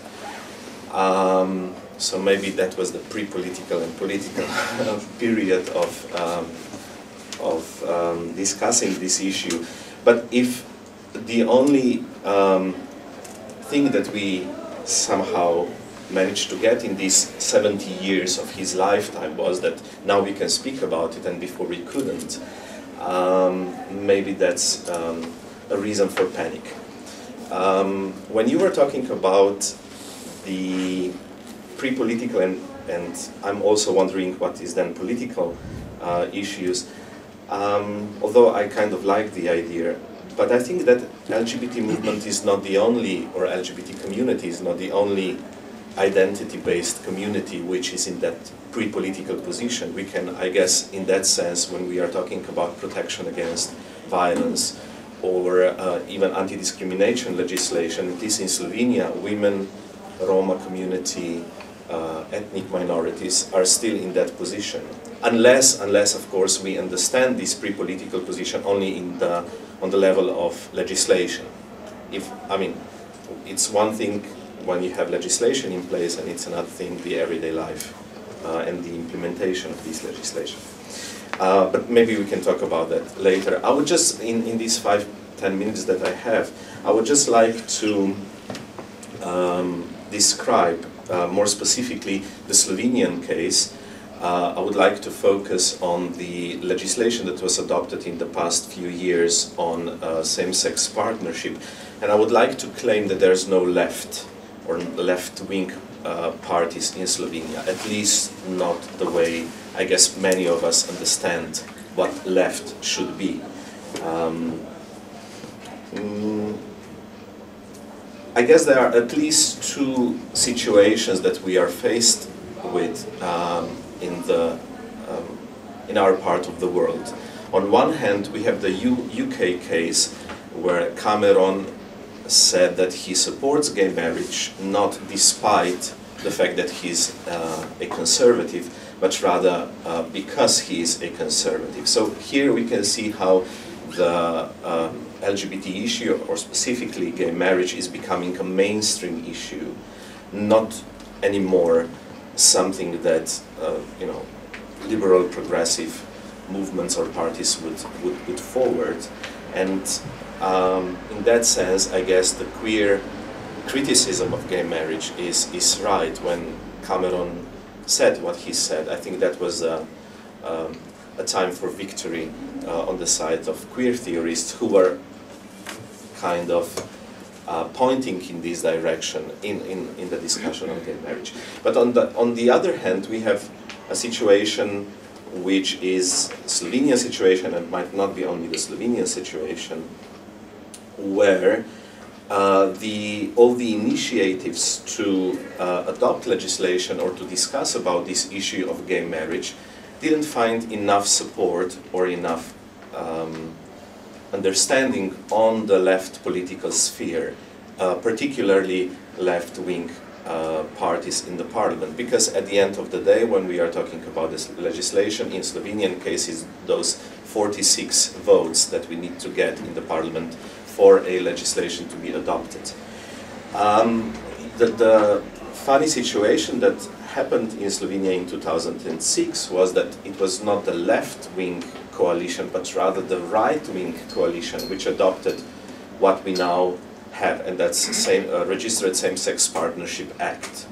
Um, So maybe that was the pre-political and political period of, um, of um, discussing this issue. But if the only um, thing that we somehow managed to get in these seventy years of his lifetime was that now we can speak about it and before we couldn't, um, maybe that's um, a reason for panic. Um, when you were talking about the pre-political and, and I'm also wondering what is then political uh, issues, um, although I kind of like the idea, but I think that L G B T movement is not the only, or L G B T community is not the only identity-based community which is in that pre-political position. We can, I guess, in that sense, when we are talking about protection against violence or uh, even anti-discrimination legislation, at least in Slovenia, women, Roma community, Uh, ethnic minorities are still in that position, unless, unless of course, we understand this pre-political position only in the, on the level of legislation. If, I mean, it's one thing when you have legislation in place, and it's another thing the everyday life uh, and the implementation of this legislation. Uh, but maybe we can talk about that later. I would just, in, in these five ten minutes that I have, I would just like to um, describe uh, more specifically the Slovenian case. Uh, I would like to focus on the legislation that was adopted in the past few years on uh, same-sex partnership, and I would like to claim that there's no left or left-wing uh, parties in Slovenia, at least not the way I guess many of us understand what left should be. Um, mm, I guess there are at least two situations that we are faced with um, in the um, in our part of the world. On one hand, we have the U UK case where Cameron said that he supports gay marriage, not despite the fact that he's uh, a conservative, but rather uh, because he is a conservative. So here we can see how the um, L G B T issue, or specifically gay marriage, is becoming a mainstream issue, not anymore something that uh, you know, liberal progressive movements or parties would, would put forward. And um, in that sense, I guess the queer criticism of gay marriage is, is right when Cameron said what he said. I think that was a, um, a time for victory uh, on the side of queer theorists who were kind of uh, pointing in this direction in, in, in the discussion on gay marriage. But on the, on the other hand, we have a situation which is Slovenian situation, and might not be only the Slovenian situation, where uh, the, all the initiatives to uh, adopt legislation or to discuss about this issue of gay marriage didn't find enough support or enough um, understanding on the left political sphere, uh, particularly left-wing uh, parties in the parliament. Because at the end of the day, when we are talking about this legislation, in Slovenian cases, those forty-six votes that we need to get in the parliament for a legislation to be adopted. Um, the, the funny situation that happened in Slovenia in two thousand six was that it was not the left-wing coalition, but rather the right-wing coalition which adopted what we now have, and that's the same, uh, Registered Same-Sex Partnership Act.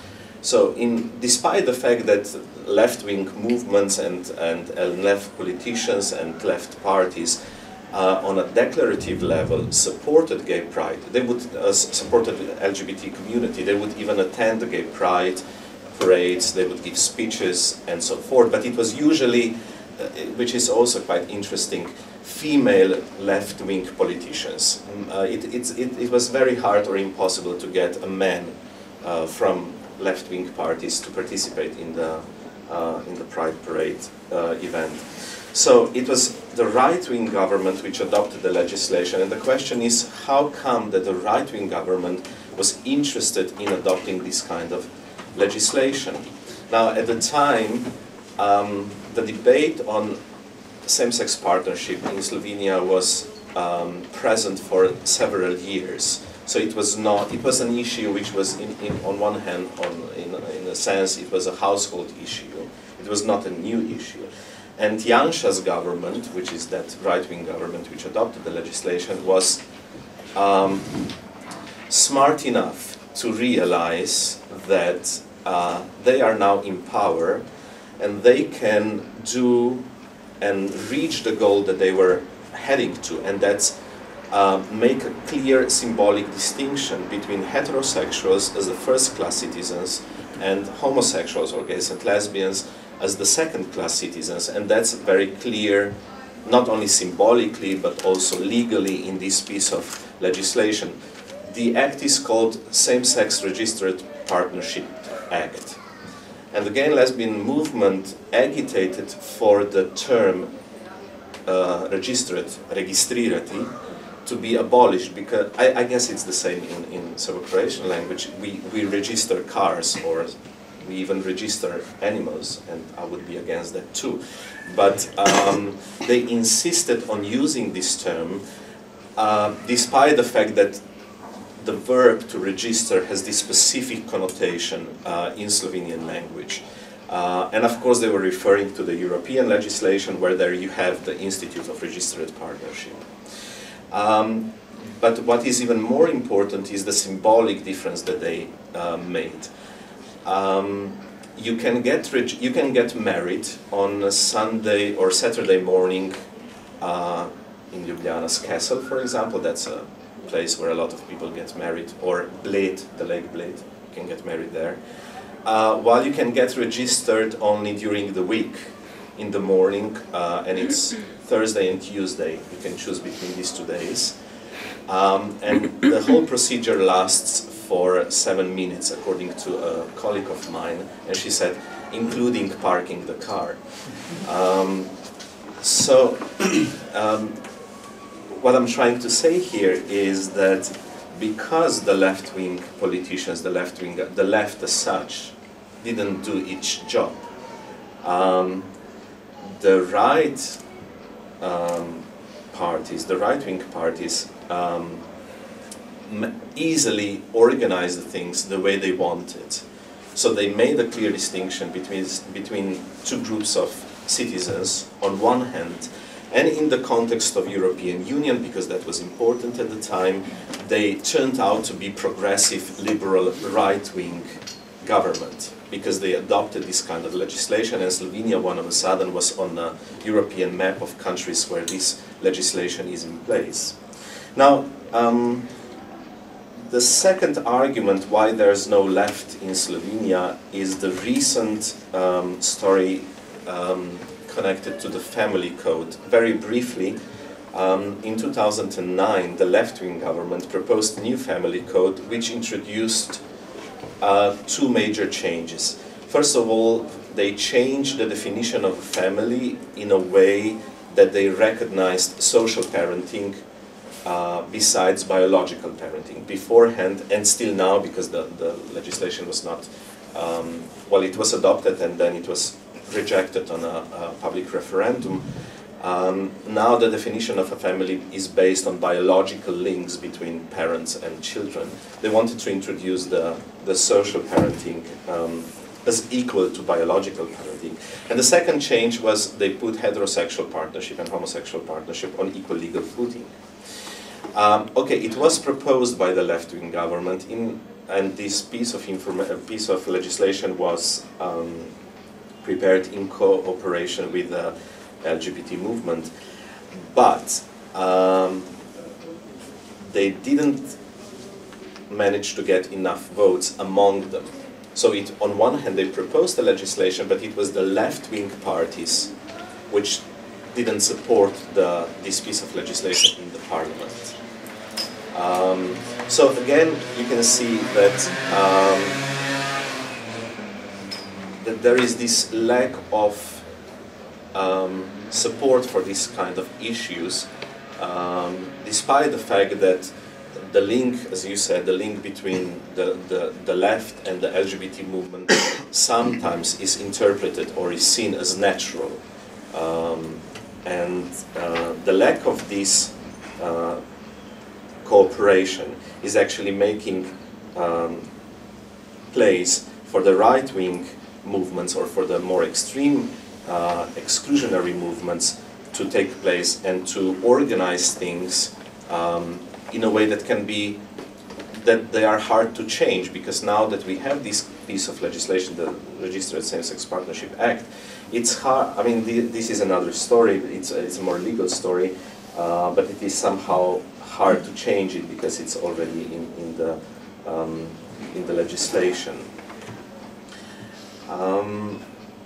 So in, despite the fact that left-wing movements and, and uh, left politicians and left parties uh, on a declarative level supported gay pride, they would uh, supported the L G B T community, they would even attend the gay pride parades, they would give speeches and so forth, but it was usually, uh, which is also quite interesting, female left-wing politicians. Uh, it, it, it, it was very hard or impossible to get a man uh, from left-wing parties to participate in the, uh, in the Pride Parade uh, event. So it was the right-wing government which adopted the legislation, and the question is, how come that the right-wing government was interested in adopting this kind of legislation? Now, at the time, um, the debate on same-sex partnership in Slovenia was um, present for several years. So it was not, it was an issue which was, in, in, on one hand, on, in, in a sense, it was a household issue. It was not a new issue. And Janša's government, which is that right-wing government which adopted the legislation, was um, smart enough to realize that uh, they are now in power and they can do and reach the goal that they were heading to, and that's uh, make a clear symbolic distinction between heterosexuals as the first-class citizens and homosexuals or gays and lesbians as the second-class citizens, and that's very clear not only symbolically but also legally in this piece of legislation. The act is called Same-Sex Registered Partnership Act. And the gay and lesbian movement agitated for the term uh, registered, registrirati, to be abolished, because I, I guess it's the same in, in Serbo-Croatian language. We, we register cars, or we even register animals, and I would be against that too. But um, they insisted on using this term, uh, despite the fact that the verb to register has this specific connotation uh, in Slovenian language. Uh, and of course they were referring to the European legislation, where there you have the Institute of Registered Partnership. Um, but what is even more important is the symbolic difference that they uh, made. Um, you can get reg you can get married on a Sunday or Saturday morning uh, in Ljubljana's castle, for example. That's a place where a lot of people get married, or Bled, the Lake Bled, you can get married there. Uh, while you can get registered only during the week, in the morning, uh, and it's Thursday and Tuesday. You can choose between these two days. Um, and the whole procedure lasts for seven minutes, according to a colleague of mine, and she said, including parking the car. Um, so, um, what I'm trying to say here is that because the left-wing politicians, the left-wing, the left as such, didn't do its job, um, the right um, parties, the right-wing parties, um, easily organized things the way they wanted. So they made a clear distinction between, between two groups of citizens on one hand, and in the context of European Union, because that was important at the time, they turned out to be progressive, liberal, right-wing government, because they adopted this kind of legislation, and Slovenia all of a sudden was on a European map of countries where this legislation is in place. Now, um, the second argument why there's no left in Slovenia is the recent um, story um, connected to the family code. Very briefly, um, in two thousand nine, the left-wing government proposed a new family code which introduced uh, two major changes. First of all, they changed the definition of family in a way that they recognized social parenting Uh, besides biological parenting. Beforehand, and still now, because the, the legislation was not, um, well, it was adopted and then it was rejected on a, a public referendum. Um, now the definition of a family is based on biological links between parents and children. They wanted to introduce the, the social parenting um, as equal to biological parenting. And the second change was they put heterosexual partnership and homosexual partnership on equal legal footing. Um, okay, it was proposed by the left-wing government, in, and this piece of, piece of legislation was um, prepared in cooperation with the L G B T movement, but um, they didn't manage to get enough votes among them. So it, on one hand, they proposed the legislation, but it was the left-wing parties which didn't support the, this piece of legislation in the parliament. Um, so again, you can see that, um, that there is this lack of um, support for this kind of issues, um, despite the fact that the link, as you said, the link between the, the, the left and the L G B T movement sometimes is interpreted or is seen as natural. Um, and uh, the lack of this uh, cooperation is actually making um, place for the right-wing movements or for the more extreme uh, exclusionary movements to take place and to organize things um, in a way that can be, that they are hard to change, because now that we have this piece of legislation, the Registered Same-Sex Partnership Act, it's hard, I mean, the, this is another story, it's a, it's a more legal story, uh, but it is somehow hard to change it because it's already in, in, the, um, in the legislation. Um,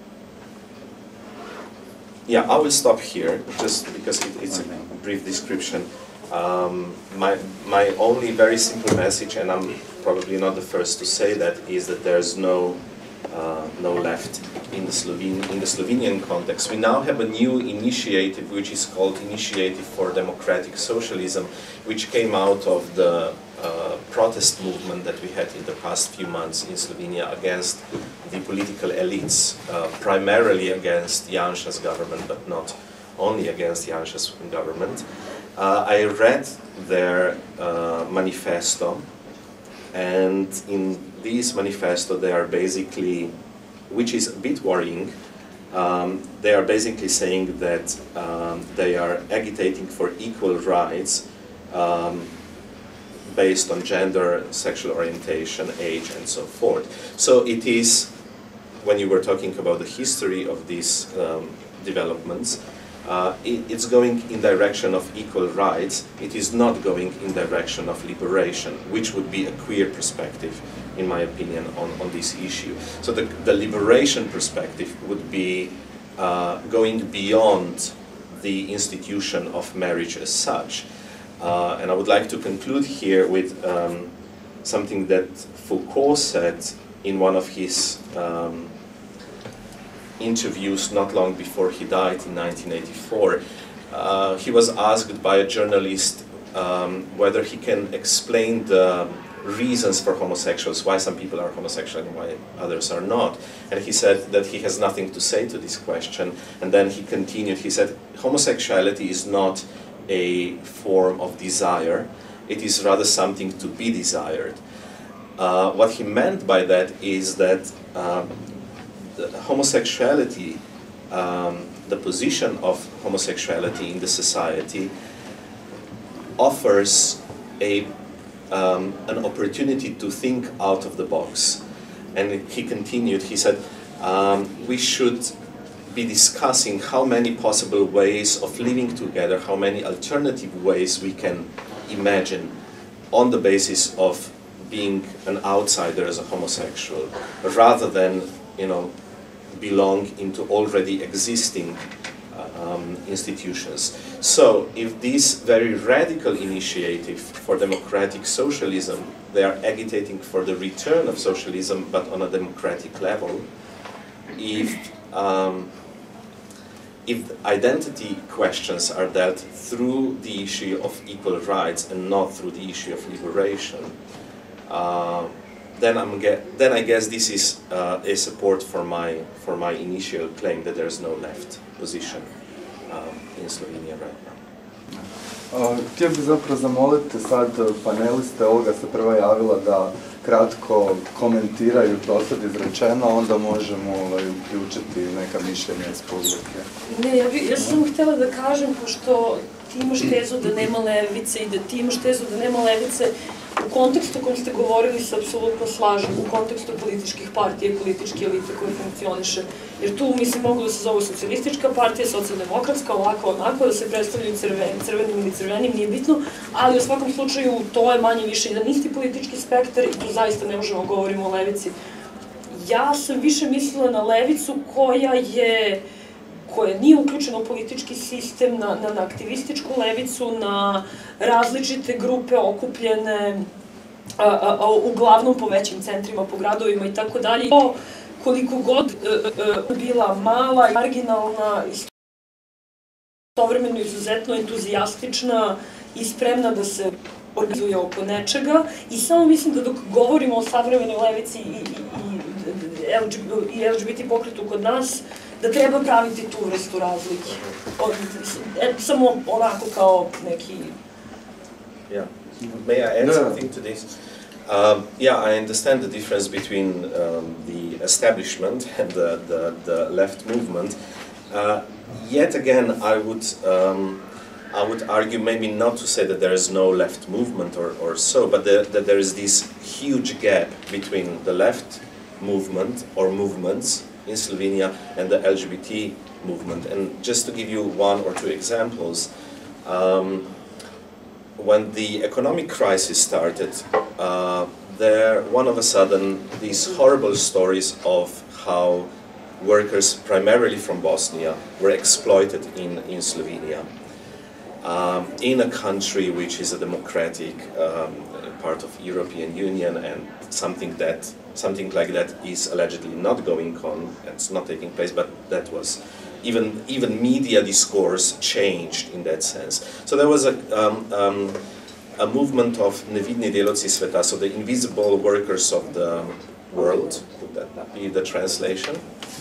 yeah, I will stop here, just because it, it's a brief description. Um, my, my only very simple message, and I'm probably not the first to say that, is that there's no, uh, no left in the, Slovene, in the Slovenian context. We now have a new initiative which is called Initiative for Democratic Socialism, which came out of the uh, protest movement that we had in the past few months in Slovenia against the political elites, uh, primarily against Janša's government, but not only against Janša's government. Uh, I read their uh, manifesto, and in this manifesto they are basically, which is a bit worrying, um, they are basically saying that um, they are agitating for equal rights um, based on gender, sexual orientation, age, and so forth. So it is, when you were talking about the history of these um, developments, uh, it, it's going in direction of equal rights. It is not going in direction of liberation, which would be a queer perspective, in my opinion, on, on this issue. So the, the liberation perspective would be uh, going beyond the institution of marriage as such. Uh, and I would like to conclude here with um, something that Foucault said in one of his um, interviews not long before he died in nineteen eighty-four. Uh, he was asked by a journalist um, whether he can explain the reasons for homosexuals, why some people are homosexual and why others are not. And he said that he has nothing to say to this question. And then he continued, he said, homosexuality is not a form of desire, it is rather something to be desired. Uh, what he meant by that is that um, the homosexuality, um, the position of homosexuality in the society offers a, um, an opportunity to think out of the box. And he continued, he said, um, we should be discussing how many possible ways of living together, how many alternative ways we can imagine on the basis of being an outsider as a homosexual, rather than, you know, belong into already existing um, institutions. So if this very radical initiative for democratic socialism, they are agitating for the return of socialism, but on a democratic level, if um, if identity questions are dealt through the issue of equal rights and not through the issue of liberation, uh, then I'm get, then I guess this is uh, a support for my for my initial claim that there is no left position um, in Slovenia right now. Uh, htio bih zapravo zamoliti sad paneliste, Olga se prva javila da kratko komentiraju to sad izrečeno, onda možemo ovaj, uključiti neka mišljenja iz publike. Ne, ja, bi, ja sam htjela da kažem, pošto ti imaš tezu da nema levice i da ti imaš tezu da nema levice, u kontekstu u kojem ste govorili se apsolutno slažem, u kontekstu političkih partija i političke elite koje funkcioniše. Jer tu, mislim, mogu da se zove socijalistička partija, socijaldemokratska, ovako, onako, da se predstavljaju crvenim, crvenim ili crvenim, nije bitno, ali u svakom slučaju to je manje više jedan isti politički spektar i tu zaista ne možemo govoriti o levici. Ja sam više mislila na levicu koja je koja nije uključena u politički sistem, na, na, na aktivističku levicu, na različite grupe okupljene, a, a, a, uglavnom po većim centrima, po gradovima i tako dalje. Koliko god a, a, bila mala i marginalna, istovremeno izuzetno entuzijastična i spremna da se organizuje oko nečega. I samo mislim da dok govorimo o savremenoj levici i, i, i, i L G B T pokretu kod nas, da treba praviti tu vrstu razlike. E, samo onako kao neki... Yeah. May I add no. something to this? Um, yeah, I understand the difference between um, the establishment and the, the, the left movement. Uh, yet again, I would, um, I would argue maybe not to say that there is no left movement or, or so, but the, that there is this huge gap between the left movement or movements in Slovenia and the L G B T movement. And just to give you one or two examples, um, when the economic crisis started, uh, there, one of a sudden, these horrible stories of how workers, primarily from Bosnia, were exploited in, in Slovenia. Um, in a country which is a democratic um, part of European Union, and something that something like that is allegedly not going on, it's not taking place, but that was, even even media discourse changed in that sense. So there was a, um, um, a movement of Nevidni delavci sveta, so the invisible workers of the world, would that be the translation?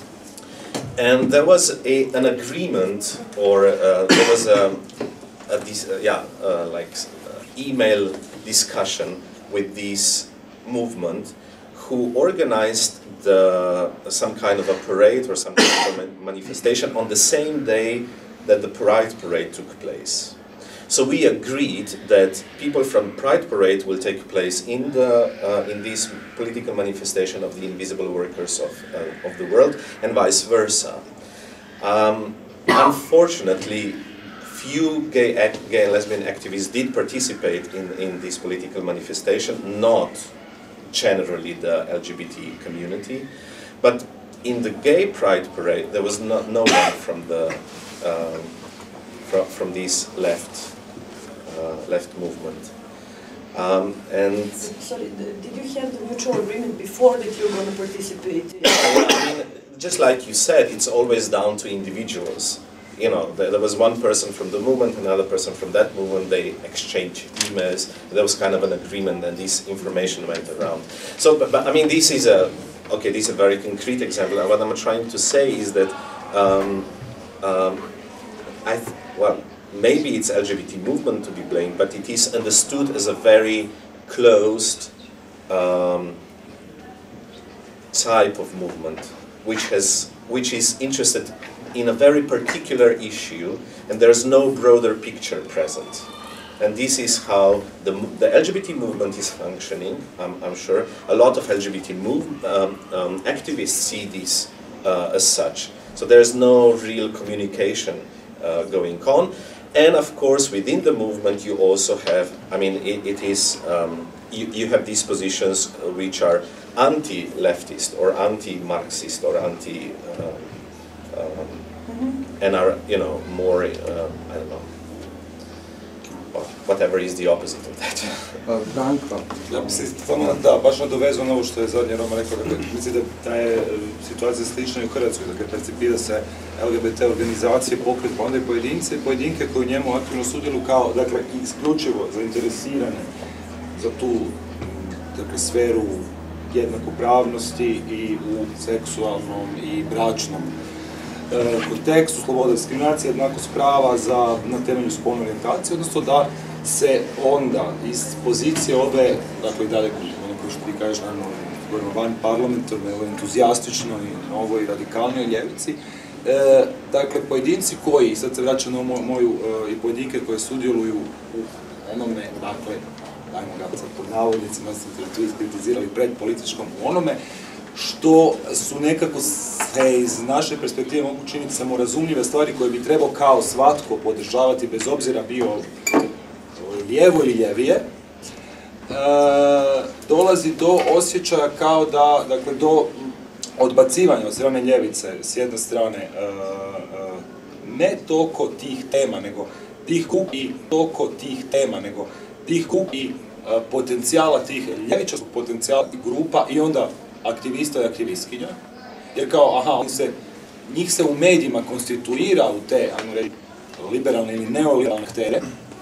And there was a, an agreement, or uh, there was a, a uh, yeah, uh, like uh, email discussion with this movement, who organized the, some kind of a parade or some kind of a manifestation on the same day that the Pride parade took place. So we agreed that people from Pride Parade will take place in the uh, in this political manifestation of the invisible workers of uh, of the world, and vice versa. Um, unfortunately, few gay, gay and lesbian activists did participate in, in this political manifestation, not generally the L G B T community, but in the gay Pride Parade there was no, no one from the um, from, from this left uh, left movement. Um, and sorry, did you have the mutual agreement before that you're going to participate? I mean, just like you said, it's always down to individuals. You know, there, there was one person from the movement, another person from that movement, they exchanged emails, there was kind of an agreement and this information went around. So, but, but I mean, this is a, okay, this is a very concrete example. What I'm trying to say is that, um, um, I, th well, maybe it's L G B T movement to be blamed, but it is understood as a very closed um, type of movement, which has, which is interested in a very particular issue, and there's no broader picture present. And this is how the, the L G B T movement is functioning, I'm, I'm sure. A lot of L G B T move, um, um, activists see this uh, as such. So there's no real communication uh, going on. And of course, within the movement, you also have, I mean, it, it is, um, you, you have these positions which are anti-leftist or anti-Marxist or anti- um, Um, mm-hmm. and are, you know, more, uh, I don't know, whatever is the opposite of that. Branko. Ja bi se stvarno, da, baš nadovezao na ovo što je zadnje Roma rekao, dakle, mislim da, da je situacija slična i u Hrvatskoj, dakle, percipira se L G B T organizacije, pokret, pa onda i pojedince i pojedinke koji u njemu aktivno sudjeluju kao, dakle, isključivo zainteresirane za tu, dakle, sferu jednakopravnosti i u seksualnom i bračnom kontekstu, sloboda diskriminacije, jednakost prava za, na temelju spolne orijentacije, odnosno da se onda iz pozicije ove, dakle i dalje, ono koji što ti kažeš, naravno, govorimo van parlamentarno, entuzijastičnoj, novoj, radikalnoj ljevici, e, dakle, pojedinci koji, sad se vraćam na moju, e, i pojedinke koje sudjeluju u onome, dakle, dajmo ga sad pod navodnicima, sam kritizirali pred političkom, u onome, što su nekako se iz naše perspektive mogu činiti samorazumljive stvari koje bi trebao kao svatko podržavati bez obzira bio lijevo ili ljevije, e, dolazi do osjećaja kao da, dakle, do odbacivanja od strane ljevice s jedne strane e, e, ne toliko tih tema, nego tih kup i toliko tih tema, nego tih kup i e, potencijala tih ljevičarskog potencijala grupa i onda aktivista i aktivistkinja, jer kao, aha, on se, njih se u medijima konstituira u te, ajmo reći, liberalne ili neoliberalne aktere,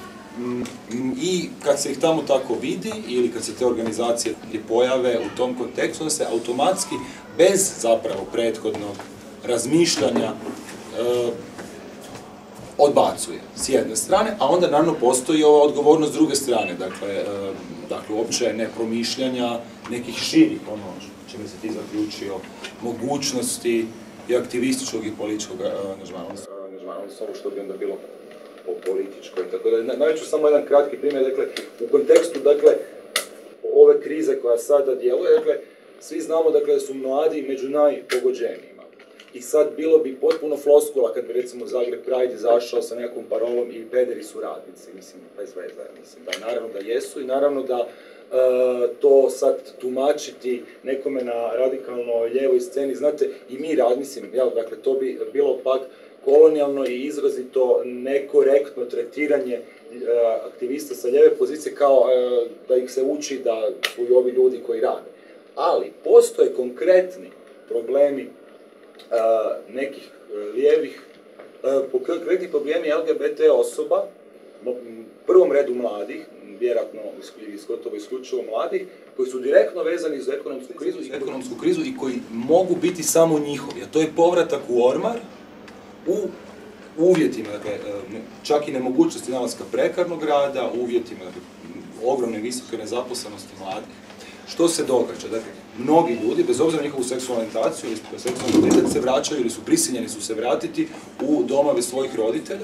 i kad se ih tamo tako vidi, ili kad se te organizacije pojave u tom kontekstu, onda se automatski, bez zapravo prethodnog razmišljanja, e, odbacuje s jedne strane, a onda naravno postoji ova odgovornost s druge strane, dakle, e, dakle uopće ne promišljanja nekih širih, ono čime se ti zaključio, mogućnosti i aktivističkog i političkog angažmana, odnosno što bi onda bilo o političkoj, tako da navešću samo jedan kratki primjer, dakle, u kontekstu, dakle, ove krize koja sada djeluje, dakle, svi znamo, dakle, da su mladi među najpogođenijima. I sad bilo bi potpuno floskula kad bi, recimo, Zagreb Pride izašao sa nekom parolom i pederi su radnici, mislim, bez veze, mislim, da naravno da jesu i naravno da Uh, to sad tumačiti nekome na radikalno ljevoj sceni, znate, i mi rad, mislim, jel, dakle, to bi bilo pak kolonijalno i izrazito nekorektno tretiranje uh, aktivista sa ljeve pozicije kao uh, da ih se uči da su i ovi ljudi koji rade. Ali postoje konkretni problemi uh, nekih uh, lijevih, uh, konkretni problemi L G B T osoba, u prvom redu mladih, vjerojatno gotovo isključivo mladih, koji su direktno vezani za ekonomsku krizu, i ekonomsku krizu i koji mogu biti samo njihovi. A to je povratak u ormar u uvjetima, dakle, čak i nemogućnosti nalaska prekarnog rada, u uvjetima, dakle, ogromne visoke nezaposlenosti mladih. Što se događa? Dakle, mnogi ljudi, bez obzira na njihovu seksualnu orijentaciju ili seksualni identitet, se vraćaju ili su prisiljeni su se vratiti u domove svojih roditelja,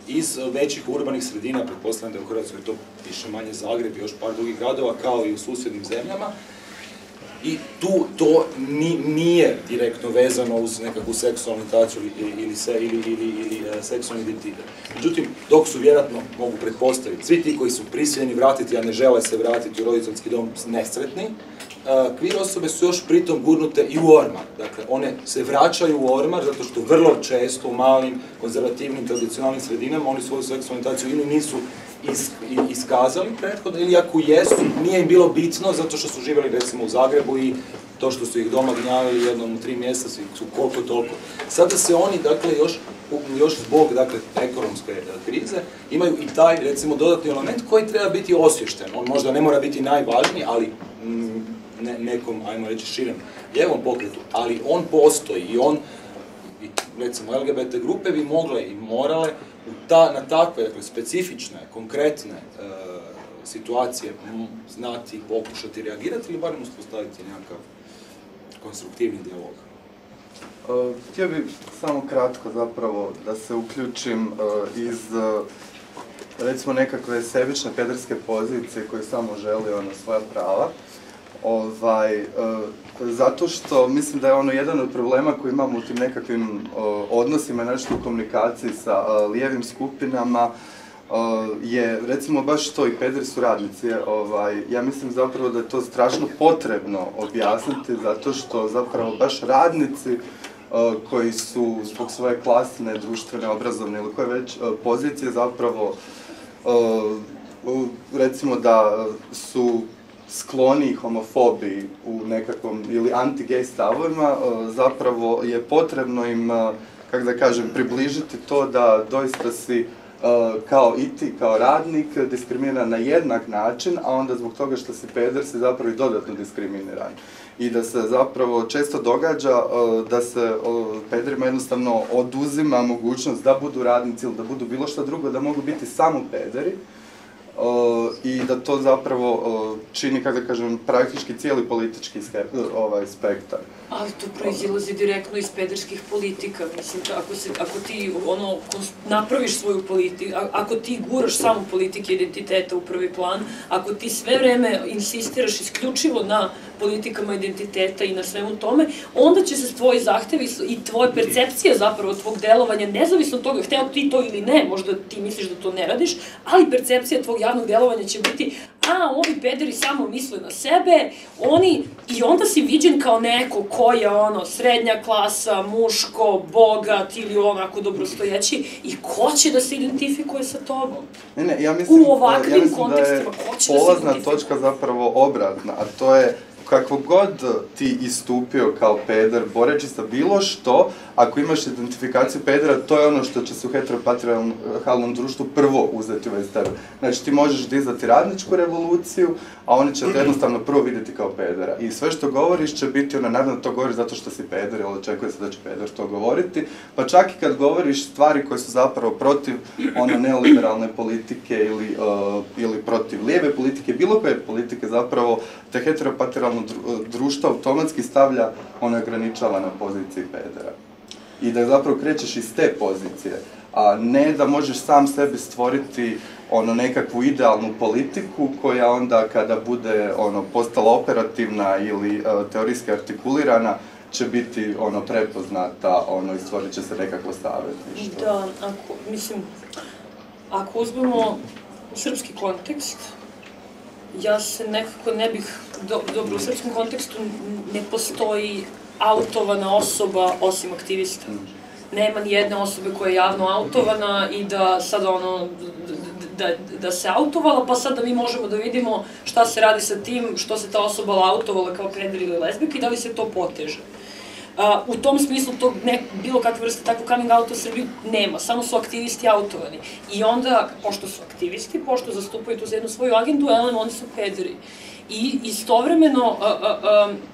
iz većih urbanih sredina, pretpostavljam da je u Hrvatskoj to više manje Zagreb i još par drugih gradova, kao i u susjednim zemljama. I tu to ni, nije direktno vezano uz nekakvu seksualnu orientaciju ili, ili, se, ili, ili, ili seksualni identitet. Međutim, dok su vjerojatno, mogu pretpostaviti, svi ti koji su prisiljeni vratiti, a ne žele se vratiti u roditeljski dom nesretni, kvir osobe su još pritom gurnute i u ormar. Dakle, one se vraćaju u ormar zato što vrlo često u malim, konzervativnim, tradicionalnim sredinama oni svoju seksualnu orientaciju ili nisu iskazali prethodno, ili ako jesu, nije im bilo bitno zato što su živjeli recimo u Zagrebu i to što su ih doma gnjavili jednom u tri mjeseca su koliko toliko. Sada se oni, dakle, još, još zbog, dakle, ekonomske krize, imaju i taj, recimo, dodatni element koji treba biti osvješten. On možda ne mora biti najvažniji, ali mm, ne, nekom, ajmo reći, širem ljevom pokretu, ali on postoji i on, recimo, L G B T grupe bi mogle i morale Ta, na takve, dakle, specifične, konkretne e, situacije znati, pokušati reagirati ili barem uspostaviti nekakav konstruktivni dijalog. Uh, htio bih samo kratko zapravo da se uključim uh, iz uh, recimo nekakve sebične pederske pozicije koje samo želi ono svoja prava. Ovaj, uh, zato što mislim da je ono jedan od problema koji imamo u tim nekakvim uh, odnosima, znači u komunikaciji sa uh, lijevim skupinama, uh, je recimo baš to i pederi su radnici. Ovaj, ja mislim zapravo da je to strašno potrebno objasniti zato što zapravo baš radnici uh, koji su zbog svoje klasne, društvene, obrazovne ili koje već uh, pozicije zapravo uh, recimo da su skloni homofobiji u nekakvom ili anti-gay stavovima, zapravo je potrebno im, kako da kažem, približiti to da doista si kao i ti, kao radnik, diskriminiran na jednak način, a onda zbog toga što si peder si zapravo i dodatno diskriminiran. I da se zapravo često događa da se pederima jednostavno oduzima mogućnost da budu radnici ili da budu bilo što drugo, da mogu biti samo pederi. Uh, i da to zapravo uh, čini, kako da kažem, praktički cijeli politički ovaj, spektar. Ali to proizilazi direktno iz pederskih politika, mislim, ako, se, ako ti ono, napraviš svoju politiku, ako ti guraš samo politike identiteta u prvi plan, ako ti sve vreme insistiraš isključivo na politikama identiteta i na svemu tome, onda će se tvoji zahtevi i tvoja percepcija zapravo tvog delovanja, nezavisno od toga, hteo ti to ili ne, možda ti misliš da to ne radiš, ali percepcija tvog javnog delovanja će biti, a, ovi pederi samo misle na sebe, oni, i onda si viđen kao neko ko je ono, srednja klasa, muško, bogat ili onako dobrostojeći i ko će da se identifikuje sa tobom? Ne, ne, ja mislim, u ovakvim ja mislim kontekstima, ko će da se polazna točka zapravo obratna, a to je kako god ti istupio kao peder, boreći sa bilo što, ako imaš identifikaciju pedera, to je ono što će se u heteropatriarhalnom društvu prvo uzeti u vez tebe. Znači, ti možeš dizati radničku revoluciju, a oni će te jednostavno prvo vidjeti kao pedera. I sve što govoriš će biti, ono, naravno to govoriš zato što si peder, ili očekuje se da će peder to govoriti, pa čak i kad govoriš stvari koje su zapravo protiv ono neoliberalne politike ili, uh, ili protiv lijeve politike, bilo koje politike zapravo, te heteropatriarhalno društvo automatski stavlja, ono ograničava na poziciji pedera. I da zapravo krećeš iz te pozicije, a ne da možeš sam sebi stvoriti ono nekakvu idealnu politiku koja onda kada bude ono postala operativna ili uh, teorijski artikulirana će biti ono prepoznata, ono i stvorit će se nekakvo savjetništvo. Da, ako, mislim, ako uzmemo srpski kontekst, ja se nekako ne bih, do, dobro, u srpskom kontekstu ne postoji autovana osoba osim aktivista. Nema ni jedne osobe koja je javno autovana i da sad ono, da, da se autovala, pa sad da mi možemo da vidimo šta se radi sa tim, što se ta osoba autovala kao peder ili lezbijka i da li se to poteže. Uh, u tom smislu tog ne, bilo kakve vrste takvog coming outa u Srbiji nema, samo su aktivisti autovani. I onda, pošto su aktivisti, pošto zastupaju tu za jednu svoju agendu, elem, oni su pederi. I istovremeno, uh, uh, um,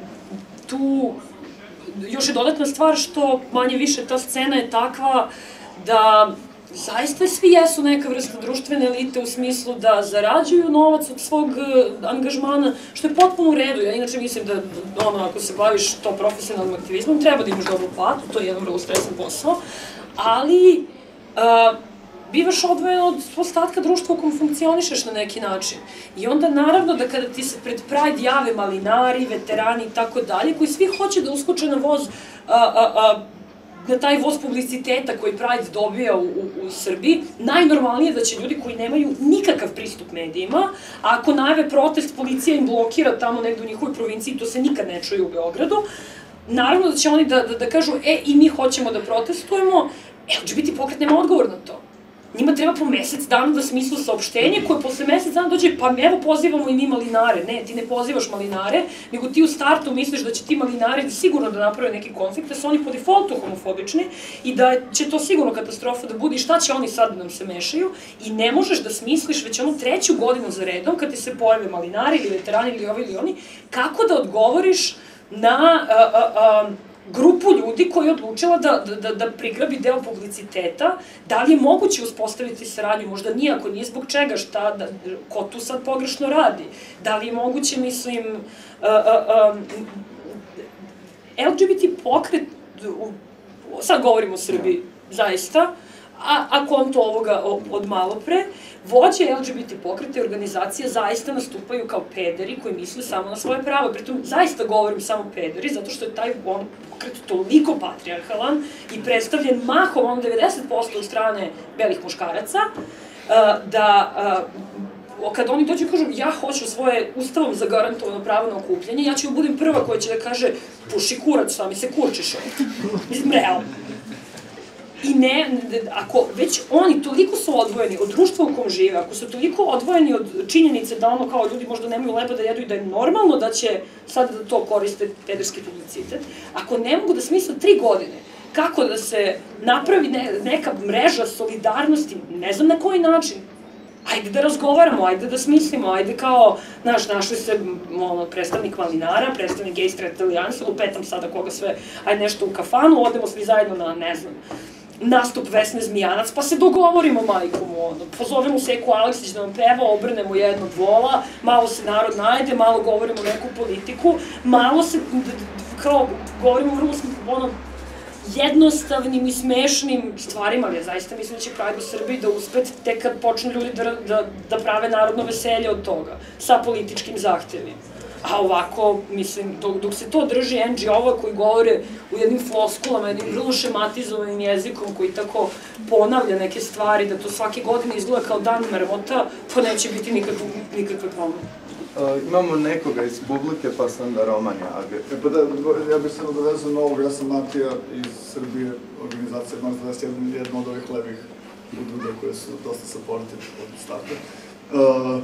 tu još je dodatna stvar što manje više ta scena je takva da zaista svi jesu neka vrsta društvene elite u smislu da zarađuju novac od svog angažmana, što je potpuno u redu. Ja inače mislim da, ono, ako se baviš to profesionalnim aktivizmom, treba da imaš dobru platu, to je jedan vrlo stresan posao, ali uh, bivaš odvojen od ostatka društva u kom funkcionišeš na neki način. I onda naravno da kada ti se pred Pride jave malinari, veterani i tako dalje, koji svi hoće da uskoče na voz, a, a, a, na taj voz publiciteta koji Pride dobija u, u, u Srbiji, najnormalnije je da će ljudi koji nemaju nikakav pristup medijima, a ako najave protest, policija im blokira tamo negde u njihovoj provinciji, to se nikad ne čuje u Beogradu, naravno da će oni da, da, da kažu, e, i mi hoćemo da protestujemo, L G B T pokret nema odgovor na to. Njima treba po mesec dana da smislu saopštenje koje posle mesec dana dođe, pa evo pozivamo i mi malinare. Ne, ti ne pozivaš malinare, nego ti u startu misliš da će ti malinari sigurno da naprave neki konflikt, da su oni po defaultu homofobični i da će to sigurno katastrofa da bude i šta će oni sad da nam se mešaju i ne možeš da smisliš već onu treću godinu za redom kad ti se pojave malinari ili veterani ili ovi ili oni, kako da odgovoriš na a, a, a, grupu ljudi koja je odlučila da, da, da prigrabi deo publiciteta, da li je moguće uspostaviti saradnju, možda nije, ako nije zbog čega, šta, da, ko tu sad pogrešno radi, da li je moguće, mislim, uh, uh, um, L G B T pokret, uh, sad govorimo o Srbiji, zaista, a, a konto ovoga od malo pre, vođe L G B T pokreta i organizacije zaista nastupaju kao pederi koji misle samo na svoje pravo. Pritom, zaista govorim samo pederi, zato što je taj on, pokret toliko patrijarhalan i predstavljen mahom, on devedeset posto od strane belih muškaraca, da kad oni dođu i kažu ja hoću svoje ustavom zagarantovano pravo na okupljanje, ja ću budem prva koja će da kaže puši kurac, sami se kurčiš ovdje. Mislim, realno. I ne, ako već oni toliko su odvojeni od društva u kom žive, ako su toliko odvojeni od činjenice da ono kao ljudi možda nemaju leba da jedu i da je normalno da će sad da to koriste pederski publicitet, ako ne mogu da smisle tri godine kako da se napravi ne, neka mreža solidarnosti, ne znam na koji način, ajde da razgovaramo, ajde da smislimo, ajde kao, znaš, našli se ono, predstavnik malinara, predstavnik gay straight alijansa, lupetam sada koga sve, ajde nešto u kafanu, odemo svi zajedno na, ne znam, nastup Vesne Zmijanac, pa se dogovorimo majkom, ono, pozovemo Seku Aleksić da nam peva, obrnemo jedno dvola, malo se narod najde, malo govorimo neku politiku, malo se, kao, govorimo vrlo, ono, jednostavnim i smešnim stvarima, ali ja zaista mislim da će Pride u Srbiji da uspe tek kad počnu ljudi da, da, da prave narodno veselje od toga, sa političkim zahtevima. A ovako, mislim, dok, dok se to drži N G O-va koji govore u jednim floskulama, jednim vrlo šematizovanim jezikom koji tako ponavlja neke stvari, da to svake godine izgleda kao dan marmota, pa neće biti nikakve, nikakve promene. Uh, imamo nekoga iz publike, pa sam da Roman javio. E pa da, ja bih se nadovezao na ovog, ja sam Matija iz Srbije, organizacija Mars dvadeset jedan, jedna od ovih levih udruga koje su dosta supportive od starta. Uh,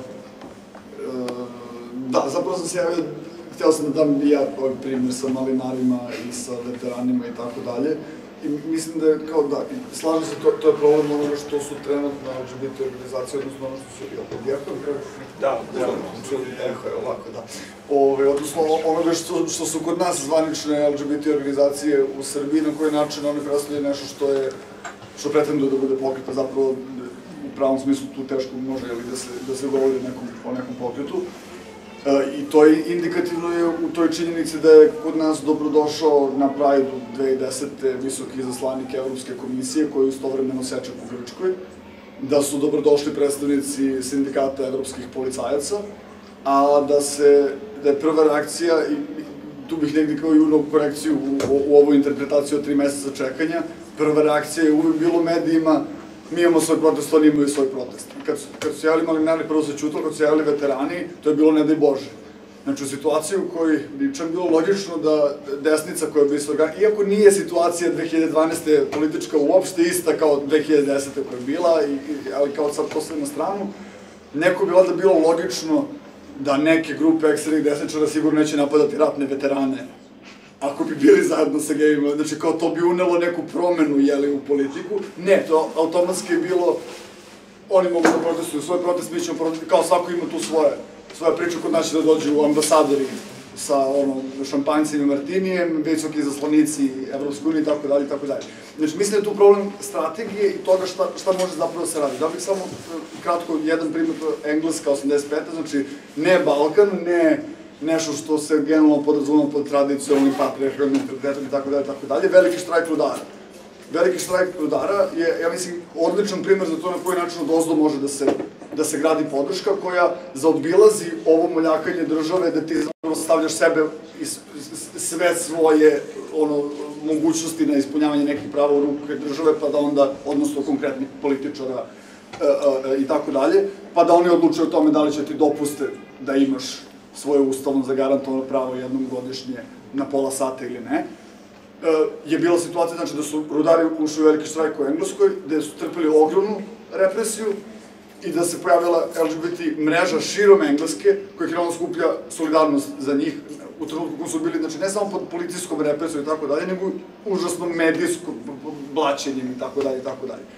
uh, da, zapravo sam se javio, htio sam da dam i ja ovaj primjer sa malinarima i sa veteranima i tako dalje. I mislim da je, kao da, slažem se, to, to je problem onoga što su trenutno L G B T organizacije, odnosno ono što su i odjekovi, kako? Da, da. Eho je, ovako, da. Ove, odnosno onoga što, što su kod nas zvanične L G B T organizacije u Srbiji, na koji način oni predstavljaju nešto što je, što pretenduje da bude pokreta, zapravo u pravom smislu tu teško može da se, da se govori nekom, o nekom pokretu. I to je indikativno je u toj činjenici da je kod nas dobrodošao na Pride-u dve hiljade desete visoki izaslanik Evropske komisije koji je istovremeno sečak u Grčkoj, da su dobrodošli predstavnici sindikata evropskih policajaca, a da se, da je prva reakcija, i tu bih negdje kao i unovu korekciju u, u ovu interpretaciju od tri meseca čekanja, prva reakcija je uvijek bilo u medijima, mi imamo svoj protest, oni imaju svoj protest. Kad su, kad su se javili malinari, prvo se čutilo, kad su se javili veterani, to je bilo ne daj Bože. Znači, u situaciji u kojoj bi čak bilo logično da desnica koja bi se organizala, iako nije situacija dve hiljade dvanaeste politička uopšte ista kao dve hiljade desete koja je bila, i, ali kao sad to sve na stranu, neko bi valjda bilo logično da neke grupe ekstremnih desničara sigurno neće napadati ratne veterane ako bi bili zajedno sa gejima, znači kao to bi unelo neku promenu, jeli, u politiku. Ne, to automatski je bilo, oni mogu da protestuju svoj protest, mi ćemo protestovati, kao svako ima tu svoje, svoje priče, kod nas će da dođu ambasadori sa ono, šampanjcima i martinijem, visoki zaslanici Evropske unije i tako dalje, i tako dalje. Znači, mislim da je tu problem strategije i toga šta, šta može zapravo se radi. Da bih samo kratko jedan primjer, Engleska osamdeset pete, znači ne Balkan, ne nešto što se generalno podrazumemo pod tradicionalnim patrijarhalnim mentalitetom i tako dalje, tako dalje, veliki štrajk rudara. veliki štrajk rudara je, ja mislim, odličan primjer za to na koji način od ozdo može da se, da se gradi podrška koja zaobilazi ovo moljakanje države, da ti zapravo stavljaš sebe i sve svoje ono, mogućnosti na ispunjavanje nekih prava u ruke države, pa da onda, odnosno konkretnih političara e, e, i tako dalje, pa da oni odlučuju o tome da li će ti dopuste da imaš svoje ustavno zagarantovano pravo jednom godišnje na pola sata ili ne. Je bila situacija znači, da su rudari ušli u veliki štrajk u Engleskoj, gde su trpili ogromnu represiju i da se pojavila L G B T mreža širom Engleske, koja je krenula skuplja solidarnost za njih u trenutku koji su bili, znači ne samo pod policijskom represijom i tako dalje, nego užasnom medijskom blaćenjem i tako dalje i tako dalje.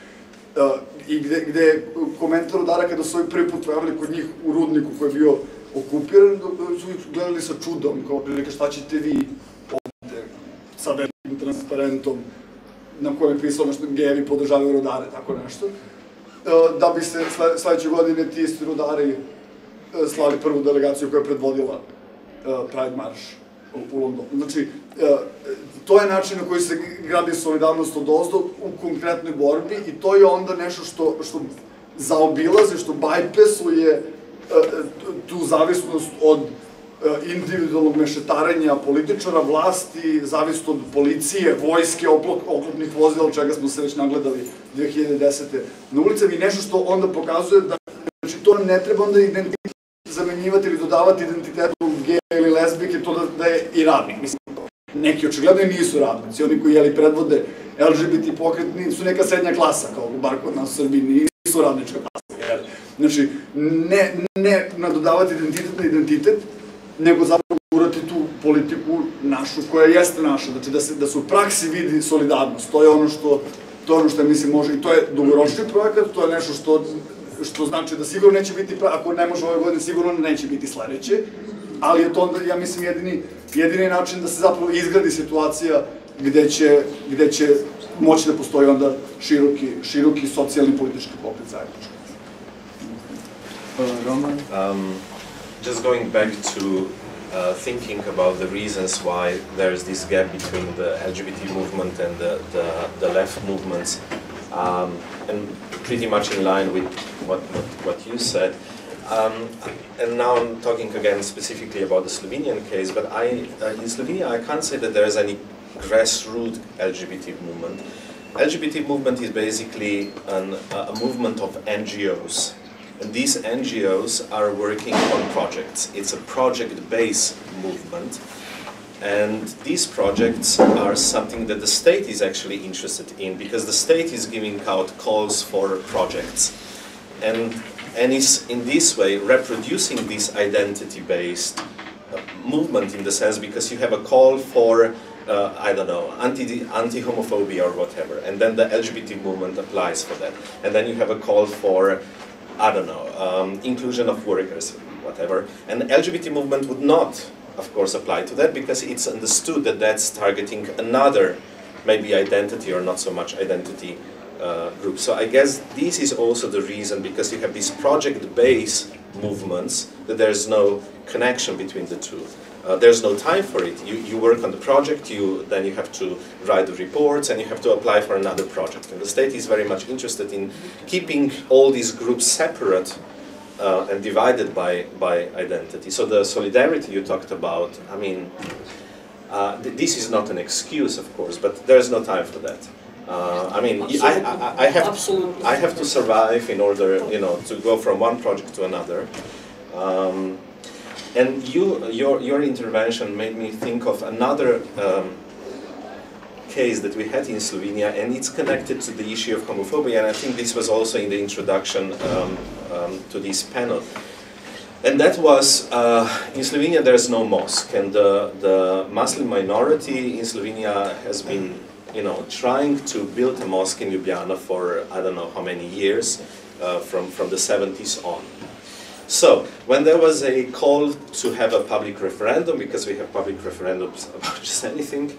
I gde, gde komentar rudara kada su ovaj prvi put pojavili kod njih u rudniku koji je bio okupiran, su ih gledali sa čudom, kao prilike šta ćete vi ovde sa velikim transparentom na kojem je pisalo nešto gejevi podržavaju rudare, tako nešto. Da bi se sledeće godine ti isti rudari slali prvu delegaciju koja je predvodila Pride Marš u Londonu. Znači, to je način na koji se gradi solidarnost od ozdo u konkretnoj borbi i to je onda nešto što, što zaobilaze, što bajpesuje tu zavisnost od individualnog mešetarenja političara, vlasti, zavisnost od policije, vojske, oklopnih vozila, od čega smo se već nagledali dve hiljade desete na ulicama i nešto što onda pokazuje da znači, to ne treba onda identitet zamenjivati ili dodavati identitetu geja ili lesbike, to da, da je i radnik. Mislim, neki očigledno i nisu radnici, oni koji jeli predvode L G B T pokret su neka srednja klasa, kao bar kod nas u Srbiji, nisu radnička klasa. Jer, znači, ne, ne nadodavati identitet na identitet, nego zapravo gurati tu politiku našu, koja jeste naša, znači da se, da se u praksi vidi solidarnost, to je ono što, to je ono što, mislim, može, i to je dugoročni projekat, to je nešto što, što znači da sigurno neće biti, ako ne može ove godine, sigurno neće biti sledeće, ali je to onda, ja mislim, jedini, jedini način da se zapravo izgradi situacija gde će, gde će moći da postoji onda široki, široki socijalni politički pokret zajednički. Roman? Um, just going back to uh, thinking about the reasons why there is this gap between the L G B T movement and the, the, the left movements, um, and pretty much in line with what, what, what you said. Um, and now I'm talking again specifically about the Slovenian case, but I, uh, in Slovenia I can't say that there is any grassroots L G B T movement. L G B T movement is basically an, a movement of N G Os. And these N G Os are working on projects. It's a project-based movement. And these projects are something that the state is actually interested in, because the state is giving out calls for projects. And, and is in this way reproducing this identity-based uh, movement in the sense because you have a call for, uh, I don't know, anti, anti-homophobia or whatever. And then the L G B T movement applies for that. And then you have a call for, I don't know, um, inclusion of workers, whatever. And the L G B T movement would not, of course, apply to that because it's understood that that's targeting another, maybe identity or not so much identity uh, group. So I guess this is also the reason, because you have these project-based movements, that there's no connection between the two. Uh, there's no time for it. You, you work on the project, you, then you have to write the reports, and you have to apply for another project. And the state is very much interested in keeping all these groups separate uh, and divided by, by identity. So the solidarity you talked about, I mean, uh, th this is not an excuse, of course, but there's no time for that. Uh, I mean, I, I, I, have, I have to survive in order, you know, to go from one project to another. Um, And you, your, your intervention made me think of another um, case that we had in Slovenia, and it's connected to the issue of homophobia, and I think this was also in the introduction um, um, to this panel. And that was, uh, in Slovenia there's no mosque, and the, the Muslim minority in Slovenia has been, you know, trying to build a mosque in Ljubljana for I don't know how many years, uh, from, from the seventies on. So, when there was a call to have a public referendum, because we have public referendums about just anything,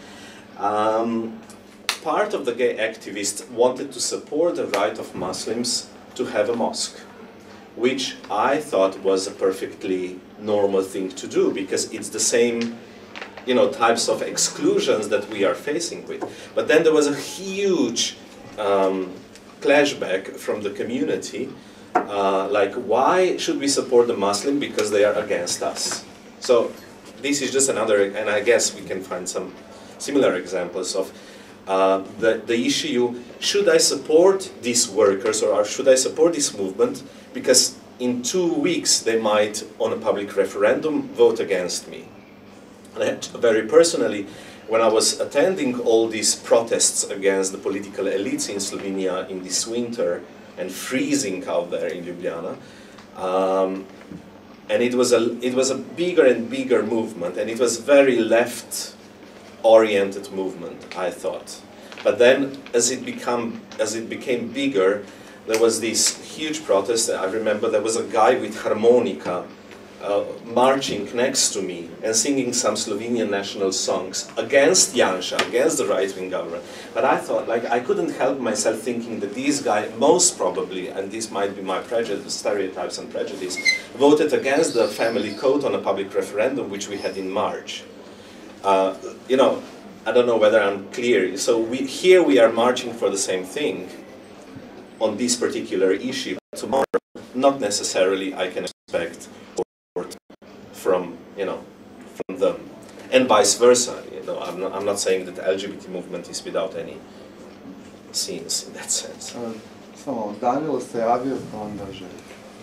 um, part of the gay activists wanted to support the right of Muslims to have a mosque, which I thought was a perfectly normal thing to do, because it's the same you know, types of exclusions that we are facing with. But then there was a huge um, clashback from the community, uh, like, why should we support the Muslim because they are against us? So this is just another, and I guess we can find some similar examples of uh, the, the issue, should I support these workers or should I support this movement because in two weeks they might, on a public referendum, vote against me. And very personally, when I was attending all these protests against the political elites in Slovenia in this winter and freezing out there in Ljubljana, um, and it was a it was a bigger and bigger movement, and it was very left-oriented movement, I thought. But then, as it become as it became bigger, there was this huge protest. I remember there was a guy with harmonica Uh, marching next to me and singing some Slovenian national songs against Janša, against the right-wing government. But I thought, like, I couldn't help myself thinking that this guy most probably, and this might be my prejudice, stereotypes and prejudice, voted against the family code on a public referendum which we had in March. Uh, you know, I don't know whether I'm clear. So we, here we are marching for the same thing on this particular issue. Tomorrow, not necessarily I can expect from, you know, from them, and vice versa. You know, I'm not, I'm not saying that the L G B T movement is without any scenes in that sense. Uh, samo, Danilo se javio, pa onda Željko.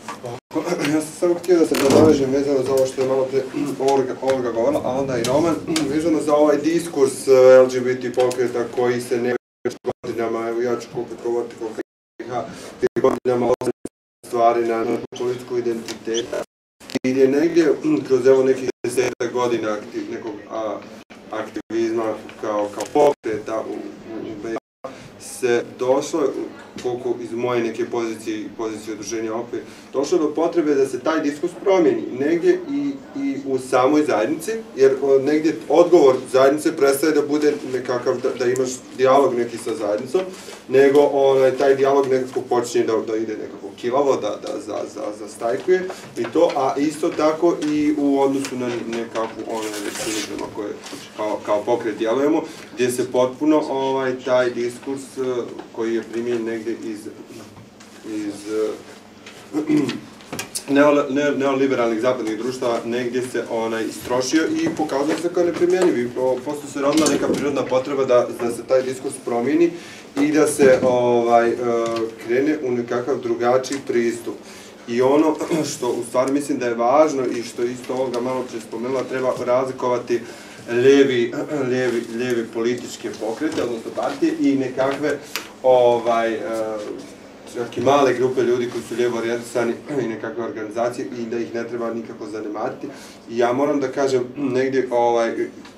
Ja sam samo htio da se nadovežem vezano za ovo što je malo pre Olga, Olga govorila, a onda i Roman, vezano za ovaj diskurs L G B T pokreta koji se ne već godinama, evo ja ću koliko govoriti koliko ih godinama osim stvari na političku identitetu. I gdje negdje kroz evo nekih desetak godina aktiv, nekog a, aktivizma kao, kao pokreta u, u B iH se došlo, koliko iz moje neke pozicije, pozicije udruženja Okvir, došlo do potrebe da se taj diskurs promijeni negdje i, i u samoj zajednici, jer o, negdje odgovor zajednice prestaje da bude nekakav, da, da imaš dijalog neki sa zajednicom, nego onaj, taj dijalog nekako počinje da, da ide nekako kilavo, da, da za, za, zastajkuje i to, a isto tako i u odnosu na nekakvu onaj većinu prema koje kao, kao pokret djelujemo, gdje se potpuno ovaj, taj diskurs koji je primijen negdje iz, iz neoliberalnih zapadnih društava, negdje se onaj istrošio i pokazuje se kao neprimjenjiv. Posto se rodila neka prirodna potreba da, da se taj diskurs promijeni i da se ovaj, krene u nekakav drugačiji pristup. I ono što u stvari mislim da je važno i što isto ovoga malo prije spomenula, treba razlikovati Levi, levi, levi političke pokrete, odnosno partije i nekakve ovaj, čak i male grupe ljudi koji su lijevo orijentisani i nekakve organizacije i da ih ne treba nikako zanemariti. I ja moram da kažem negdje ovaj,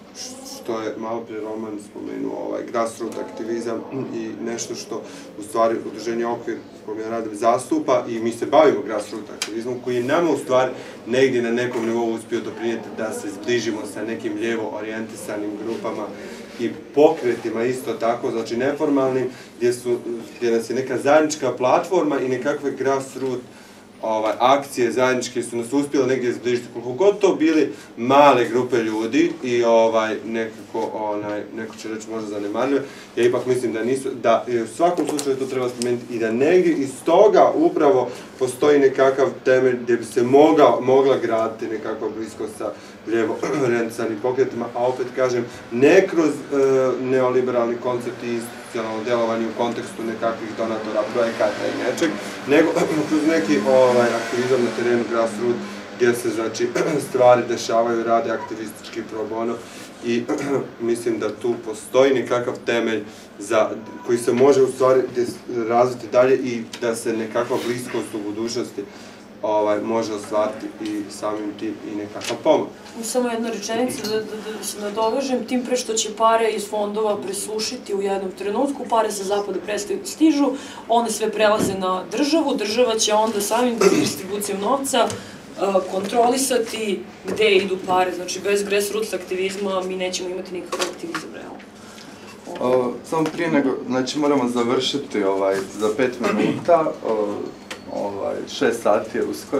što je malo prije Roman spomenuo, ovaj, grassroot aktivizam i nešto što u stvari udruženje Okvir s kojim ja radim zastupa i mi se bavimo grassroot aktivizmom koji je nama u stvari negdje na nekom nivou uspio doprinijeti da se zbližimo sa nekim lijevo orijentisanim grupama i pokretima isto tako, znači neformalnim, gdje, su, gdje nas je neka zajednička platforma i nekakve grassroot Ovaj, akcije zajedničke su nas uspjele negdje zbližiti, koliko god to bili male grupe ljudi i ovaj, nekako, onaj, neko će reći možda zanemarljive, ja ipak mislim da nisu, da u svakom slučaju to treba spomenuti i da negdje iz toga upravo postoji nekakav temelj gdje bi se mogla, mogla graditi nekakva bliskost sa lijevo orientiranim pokretima, a opet kažem, ne kroz e, neoliberalni koncept i institucionalno djelovanje u kontekstu nekakvih donatora, projekata i nečeg, nego kroz neki ovaj, aktivizam na terenu grassroot gdje se znači, stvari dešavaju, rade aktivistički pro bono i mislim da tu postoji nekakav temelj za, koji se može u stvari razviti dalje i da se nekakva bliskost u budućnosti Ovaj, može ostvariti i samim tim i nekakav pomoć. Samo jedna rečenica da, da, da se nadovežem, tim pre što će pare iz fondova presušiti u jednom trenutku, pare sa zapada prestaju da stižu, one sve prelaze na državu, država će onda samim distribucijom novca uh, kontrolisati gde idu pare, znači bez grassroots aktivizma mi nećemo imati nikakav aktivizam realno. Uh, samo prije nego, znači moramo završiti ovaj, za pet minuta, uh, Ovaj, šest sati je uskoro.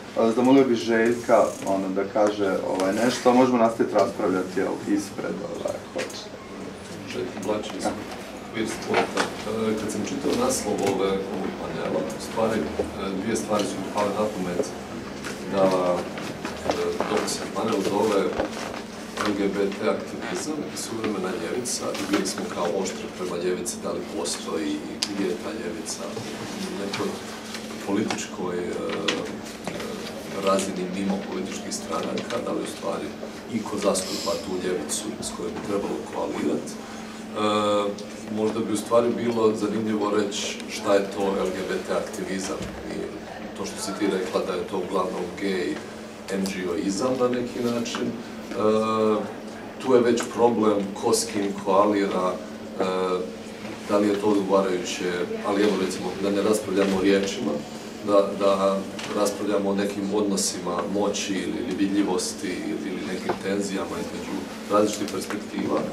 Zamolio bi Željka ono, da kaže ovaj, nešto, možemo nastaviti raspravljati jel, ispred, ovaj, hoće. Željko Blačić, Queer Sporta. Kad sam čitao naslov ove panela, u stvari dvije stvari su mi pale na pamet, da dok se panel zove L G B T aktivizam i suvremena ljevica, i bili smo kao oštri prema ljevici, da li postoji i gdje je ta ljevica u nekoj političkoj razini mimo političkih stranaka, da li u stvari iko zastupa tu ljevicu s kojom bi trebalo koalirati. E, možda bi u stvari bilo zanimljivo reći šta je to L G B T aktivizam i to što si ti rekla da je to uglavnom gej N G O-izam na neki način. E, tu je već problem ko s kim koalira, e, da li je to odgovarajuće, ali evo recimo da ne raspravljamo o riječima, Da, da raspravljamo o nekim odnosima moći ili vidljivosti ili nekim tenzijama između različitih perspektiva. E,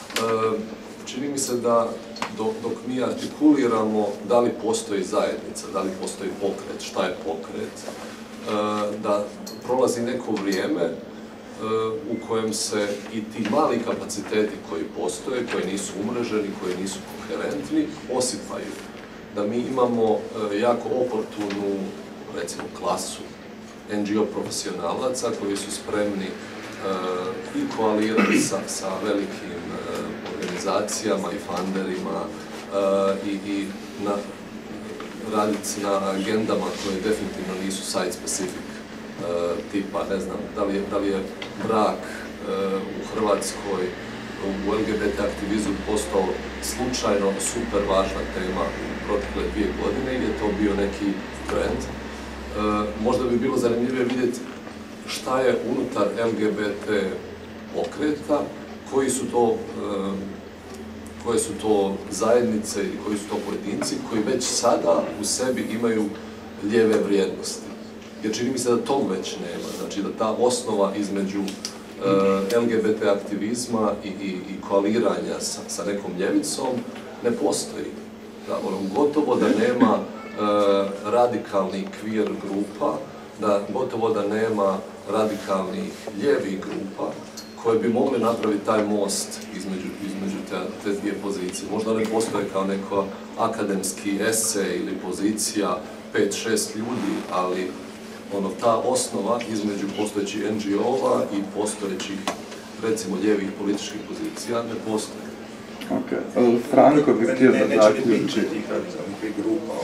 čini mi se da dok, dok mi artikuliramo da li postoji zajednica, da li postoji pokret, šta je pokret, e, da prolazi neko vrijeme e, u kojem se i ti mali kapaciteti koji postoje, koji nisu umreženi, koji nisu koherentni, osipaju. Da mi imamo e, jako oportunu, recimo, klasu N G O profesionalaca koji su spremni e, i koalirati sa, sa velikim e, organizacijama i funderima e, i, i na, raditi na agendama koje definitivno nisu site-specific, e, tipa, ne znam, da li je, da li je brak e, u Hrvatskoj u L G B T aktivizmu postao slučajno super važna tema u protekle dvije godine ili je to bio neki trend. E, možda bi bilo zanimljivije vidjeti šta je unutar L G B T pokreta, koji su to, e, koje su to zajednice ili koji su to pojedinci koji već sada u sebi imaju lijeve vrijednosti. Jer čini mi se da tog već nema, znači da ta osnova između L G B T aktivizma i, i, i koaliranja sa, sa nekom ljevicom ne postoji. Da, ono, gotovo da nema e, radikalnih queer grupa, da gotovo da nema radikalnih lijevih grupa koje bi mogli napraviti taj most između, između te, te dvije pozicije. Možda ne postoje kao neko akademski esej ili pozicija pet šest ljudi, ali ono, ta osnova između postojećih N G O-ova i postojećih, recimo, lijevih političkih pozicija ne postoje. Ok. Franko bih htio da zaključiti. Neće biti tih radikalnih grupa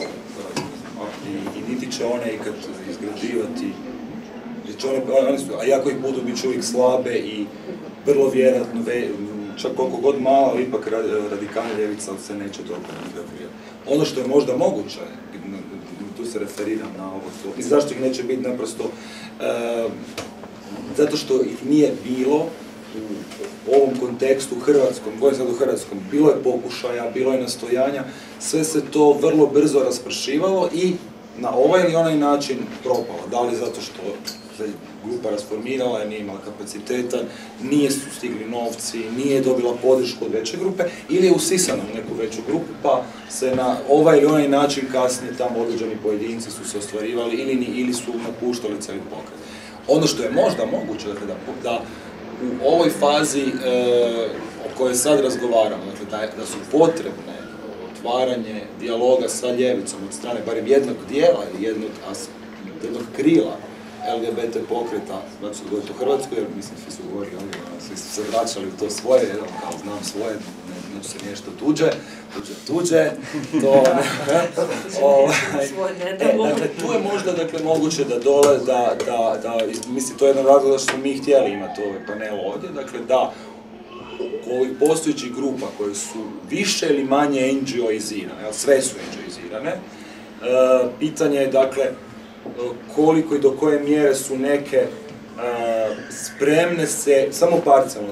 i, i niti će one ikad izgrađivati, one, one su, a jako ih budu bit će uvijek slabe i vrlo vjerojatno, čak koliko god malo, ali ipak radikalna ljevica se neće dobro izgrađivati. Ono što je možda moguće, tu se referiram na ovo, i zašto ih neće biti naprosto, e, zato što ih nije bilo u ovom kontekstu hrvatskom, govorim sad u hrvatskom, bilo je pokušaja, bilo je nastojanja, sve se to vrlo brzo raspršivalo i na ovaj ili onaj način propalo. Da li zato što se grupa rasformirala, nije imala kapaciteta, nije su stigli novci, nije dobila podršku od veće grupe, ili je usisana u neku veću grupu, pa se na ovaj ili onaj način kasnije tamo određeni pojedinci su se ostvarivali ili, ili su napuštali cijeli pokret. Ono što je možda moguće, dakle, da, da u ovoj fazi e, o kojoj sad razgovaramo, dakle, da, da su potrebne otvaranje dijaloga sa ljevicom od strane barem jednog dijela ili jednog, jednog krila L G B T pokreta, znači su govoriti u Hrvatskoj, jer mislim svi su govorili, svi su se vraćali u to svoje, jedan kao znam svoje, ne, neću se nešto tuđe, tuđe, tuđe, to ne, ovaj, e, dakle, tu je možda, dakle, moguće da dole, da, da, da, mislim, to je jedan razlog da što smo mi htjeli imati ovaj panel ovdje, dakle, da ovih postojećih grupa koje su više ili manje N G O-izirane, sve su N G O-izirane, e, pitanje je, dakle, koliko i do koje mjere su neke uh, spremne se samo parcijalno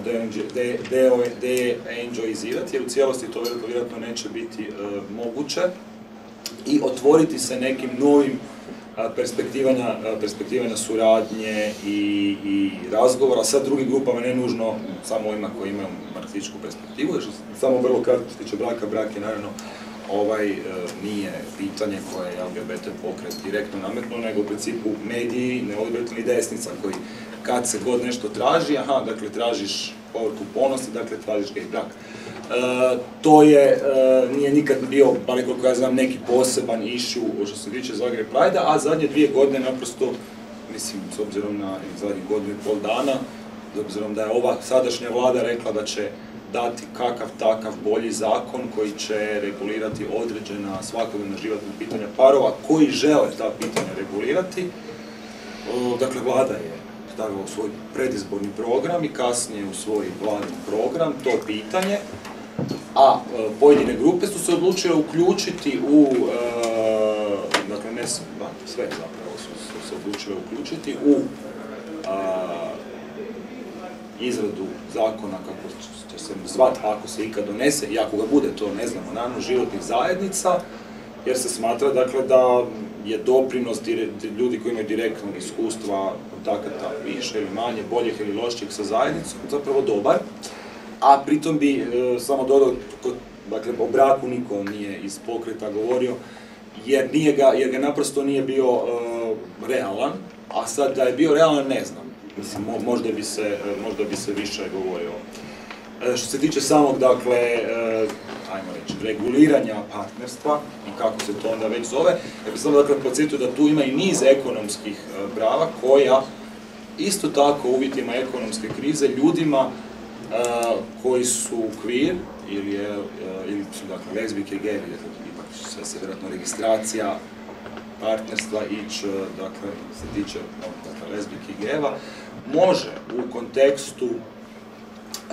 de-enjoyizirati, jer u cijelosti to vjerojatno neće biti uh, moguće, i otvoriti se nekim novim uh, perspektivanja, uh, perspektivanja suradnje i, i razgovora sa drugim grupama, ne nužno samo ovima koji imaju marksističku perspektivu, jer samo vrlo kratko što se tiče braka, brak je naravno ovaj nije pitanje koje je L G B T pokret direktno nametnuo, nego u principu mediji, neoliberalni desnica koji kad se god nešto traži, aha, dakle tražiš povrhu ponosti, dakle tražiš gay brak. E, to je, e, nije nikad bio, ali koliko ja znam, neki poseban issue što se tiče Zagreb Pride-a, a zadnje dvije godine naprosto, mislim, s obzirom na zadnjih godinu i pol dana, s obzirom da je ova sadašnja vlada rekla da će dati kakav takav bolji zakon koji će regulirati određena svakodnevna životna pitanja parova koji žele ta pitanja regulirati. E, dakle, vlada je stavila u svoj predizborni program i kasnije u svoj vladin program to pitanje, a e, pojedine grupe su se odlučile uključiti u, e, dakle ne sve zapravo su, su se odlučile uključiti u a, izradu zakona, kako će se zvati ako se ikad donese, i ako ga bude, to ne znamo, naravno, životnih zajednica, jer se smatra, dakle, da je doprinos ljudi koji imaju direktnog iskustva, kontakata više ili manje, boljih ili loših sa zajednicom, zapravo dobar. A pritom bi e, samo dodao, dakle, o braku niko nije iz pokreta govorio, jer, nije ga, jer ga naprosto nije bio e, realan, a sad da je bio realan ne znam. Mislim, mo, možda, bi se, možda bi se više govorio. E, što se tiče samog, dakle, e, ajmo reći, reguliranja partnerstva i kako se to onda već zove, ja bih samo, dakle, podsjetio da tu ima i niz ekonomskih e, prava koja isto tako u uvjetima ekonomske krize ljudima e, koji su queer ili, je, e, ili su, dakle, lezbijke i gejevi, ipak sve se vjerojatno registracija partnerstva ići, dakle, se tiče, dakle, lezbijke i gejeva, može u kontekstu e,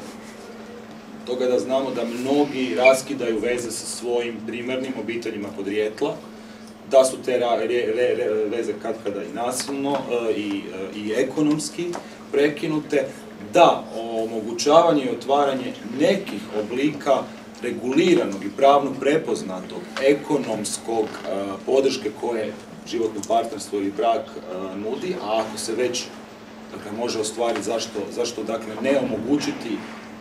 toga da znamo da mnogi raskidaju veze sa svojim primarnim obiteljima podrijetla, da su te ra, re, re, re, veze katkada i nasilno e, i, e, i ekonomski prekinute, da omogućavanje i otvaranje nekih oblika reguliranog i pravno prepoznatog ekonomskog e, podrške koje životno partnerstvo ili brak e, nudi, a ako se već, dakle, može ostvariti, zašto, zašto, dakle, ne omogućiti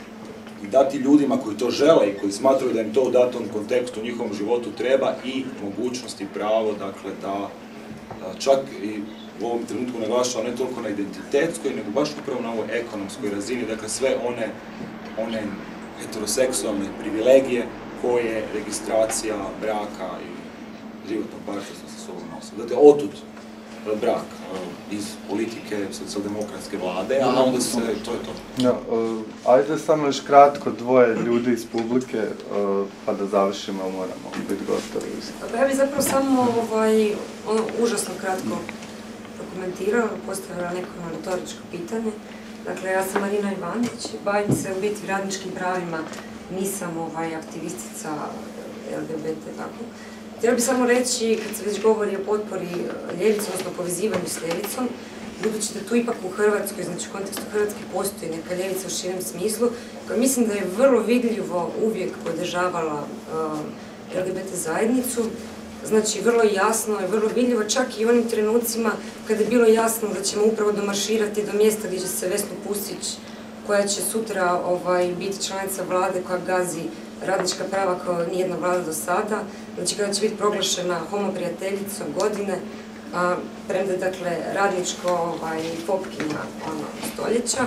i dati ljudima koji to žele i koji smatraju da im to u datom kontekstu u njihovom životu treba i mogućnost i pravo, dakle, da čak i u ovom trenutku naglašava ne toliko na identitetskoj, nego baš upravo na ovoj ekonomskoj razini, dakle, sve one, one heteroseksualne privilegije koje registracija braka i životnog partnerstva sa sobom nosi. Dakle, otud brak iz politike socijaldemokratske vlade, a onda se, to je to. Ja, uh, ajde samo još kratko dvoje ljudi iz publike, uh, pa da završimo, moramo biti gotovi. Pa ja bih zapravo samo ovaj, ono, užasno kratko prokomentirala, postavila neko retoričko pitanje. Dakle, ja sam Marina Ivanić, bavim se u biti radničkim pravima, nisam ovaj, aktivistica L G B T, tako. Htjela bih samo reći, kad se već govori o potpori ljevice, odnosno povezivanju s ljevicom, budući da tu ipak u Hrvatskoj, znači u kontekstu Hrvatske postoji neka ljevica u širem smislu, koja mislim da je vrlo vidljivo uvijek podržavala uh, L G B T zajednicu, znači vrlo jasno i vrlo vidljivo, čak i u onim trenucima kada je bilo jasno da ćemo upravo domarširati do mjesta gdje će se Vesnu Pusić, koja će sutra ovaj, biti članica vlade koja gazi radnička prava kao nijedna vlada do sada, znači kada će biti proglašena homoprijateljicom godine, a, premda dakle radničko ovaj, popkinja ono, stoljeća.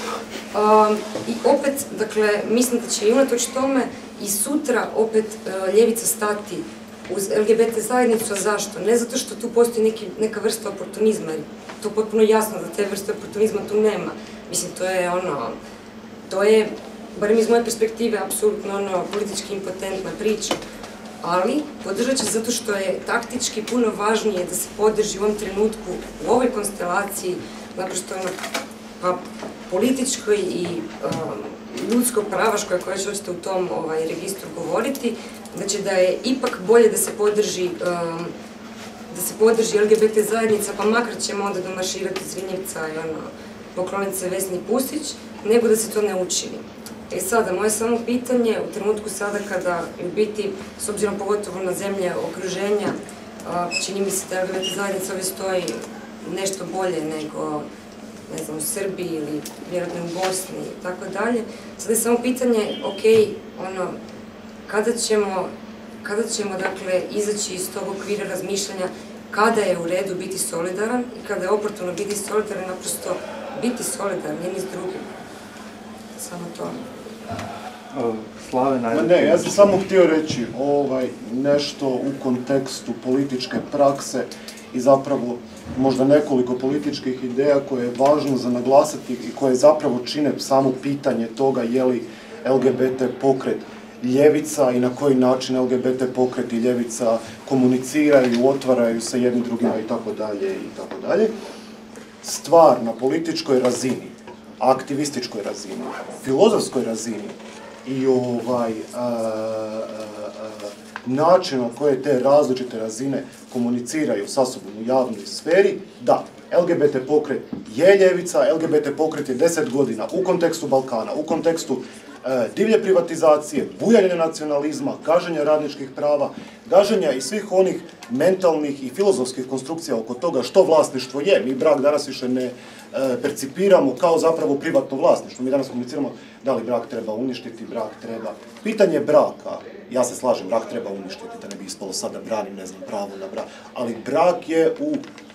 A, I opet, dakle, mislim da će i unatoč tome i sutra opet a, ljevica stati uz L G B T zajednicu, a zašto? Ne zato što tu postoji neki, neka vrsta oportunizma, jer to je potpuno jasno da te vrste oportunizma tu nema. Mislim, to je ono, to je, barem iz moje perspektive, apsolutno ono, politički impotentna priča. Ali podržat će zato što je taktički puno važnije da se podrži u ovom trenutku, u ovoj konstelaciji, naprosto na pa, političkoj i um, ljudskog pravaškoj, koja će hoćete u tom ovaj, registru govoriti, znači da je ipak bolje da se podrži um, da se podrži L G B T zajednica, pa makar ćemo onda domarširati Zrinjevca i ono, pokloniti se Vesni Pusić, nego da se to ne učini. E sada, moje samo pitanje, u trenutku sada kada u biti, s obzirom pogotovo na zemlje okruženja, čini mi se da L G B T zajednica ovdje stoji nešto bolje nego, ne znam, u Srbiji ili vjerojatno u Bosni i tako dalje. Sada je samo pitanje, ok, ono, kada ćemo kada ćemo, dakle, izaći iz tog okvira razmišljanja kada je u redu biti solidaran i kada je oportuno biti solidaran, naprosto biti solidaran jedni s drugim. Samo to. Slave, Ma ne, ja sam samo htio reći ovaj, nešto u kontekstu političke prakse i zapravo možda nekoliko političkih ideja koje je važno za naglasiti i koje zapravo čine samo pitanje toga je li L G B T pokret ljevica i na koji način L G B T pokret i ljevica komuniciraju, otvaraju se jednim drugima i tako dalje i tako dalje. Stvar na političkoj razini, aktivističkoj razini, filozofskoj razini i ovaj a, a, a, način na koje te različite razine komuniciraju sa sobom u javnoj sferi, da, L G B T pokret je ljevica, L G B T pokret je deset godina u kontekstu Balkana, u kontekstu e, divlje privatizacije, bujanja nacionalizma, gaženja radničkih prava, gaženja i svih onih mentalnih i filozofskih konstrukcija oko toga što vlasništvo je. Mi brak danas više ne e, percipiramo kao zapravo privatno vlasništvo. Mi danas komuniciramo da li brak treba uništiti, brak treba... Pitanje braka, ja se slažem, brak treba uništiti, da ne bi ispalo sad da branim, ne znam, pravo na brak, ali brak je u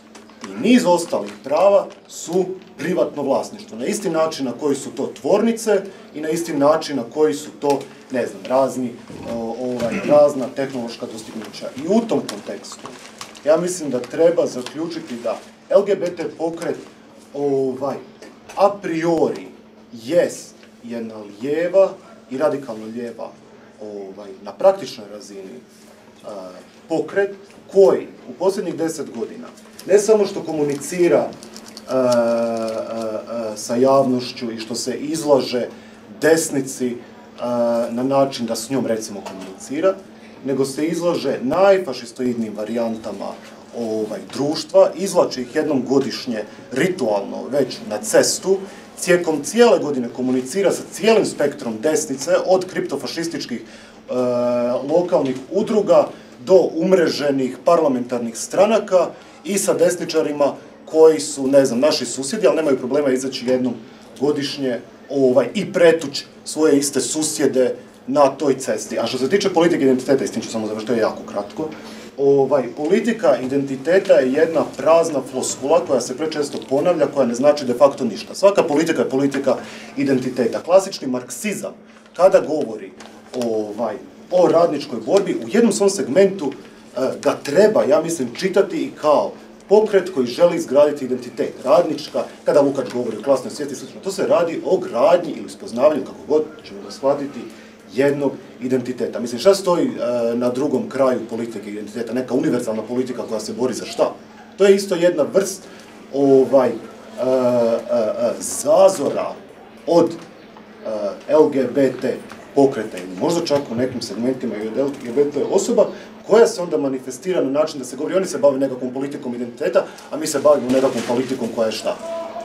i niz ostalih prava su privatno vlasništvo. Na isti način na koji su to tvornice i na isti način na koji su to, ne znam, razni, ovaj, razna tehnološka dostignuća. I u tom kontekstu ja mislim da treba zaključiti da L G B T pokret ovaj, a priori jest jedna lijeva i radikalno lijeva ovaj, na praktičnoj razini a, pokret koji u posljednjih deset godina ne samo što komunicira uh, uh, uh, sa javnošću i što se izlaže desnici uh, na način da s njom recimo komunicira, nego se izlaže najfašistoidnim varijantama ovaj, društva, izvlači ih jednom godišnje ritualno već na cestu, tijekom cijele godine komunicira sa cijelim spektrom desnice, od kriptofašističkih uh, lokalnih udruga do umreženih parlamentarnih stranaka, i sa desničarima koji su, ne znam, naši susjedi, ali nemaju problema izaći jednom godišnje ovaj, i pretući svoje iste susjede na toj cesti. A što se tiče politike identiteta, istin ću samo završiti, to je jako kratko, ovaj, politika identiteta je jedna prazna floskula koja se prečesto ponavlja, koja ne znači de facto ništa. Svaka politika je politika identiteta. Klasični marksizam, kada govori ovaj, o radničkoj borbi, u jednom svom segmentu ga treba, ja mislim, čitati i kao pokret koji želi izgraditi identitet. Radnička, kada Lukač govori o klasnoj svijesti, to se radi o gradnji ili spoznavanju, kako god ćemo da shvatiti, jednog identiteta. Mislim, šta stoji e, na drugom kraju politike identiteta? Neka univerzalna politika koja se bori za šta? To je isto jedna vrst ovaj, e, e, zazora od e, L G B T pokreta ili možda čak u nekim segmentima i od L G B T osoba koja se onda manifestira na način da se govori, oni se bave nekakvom politikom identiteta, a mi se bavimo nekakvom politikom koja je šta.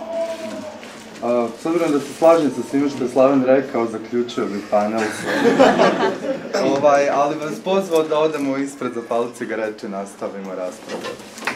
A, s obzirom da se slažem sa svime što je Slaven rekao, zaključio bih panel. ovaj, ali vas pozvao da odemo ispred, zapaliti cigaretu i nastavimo raspravu.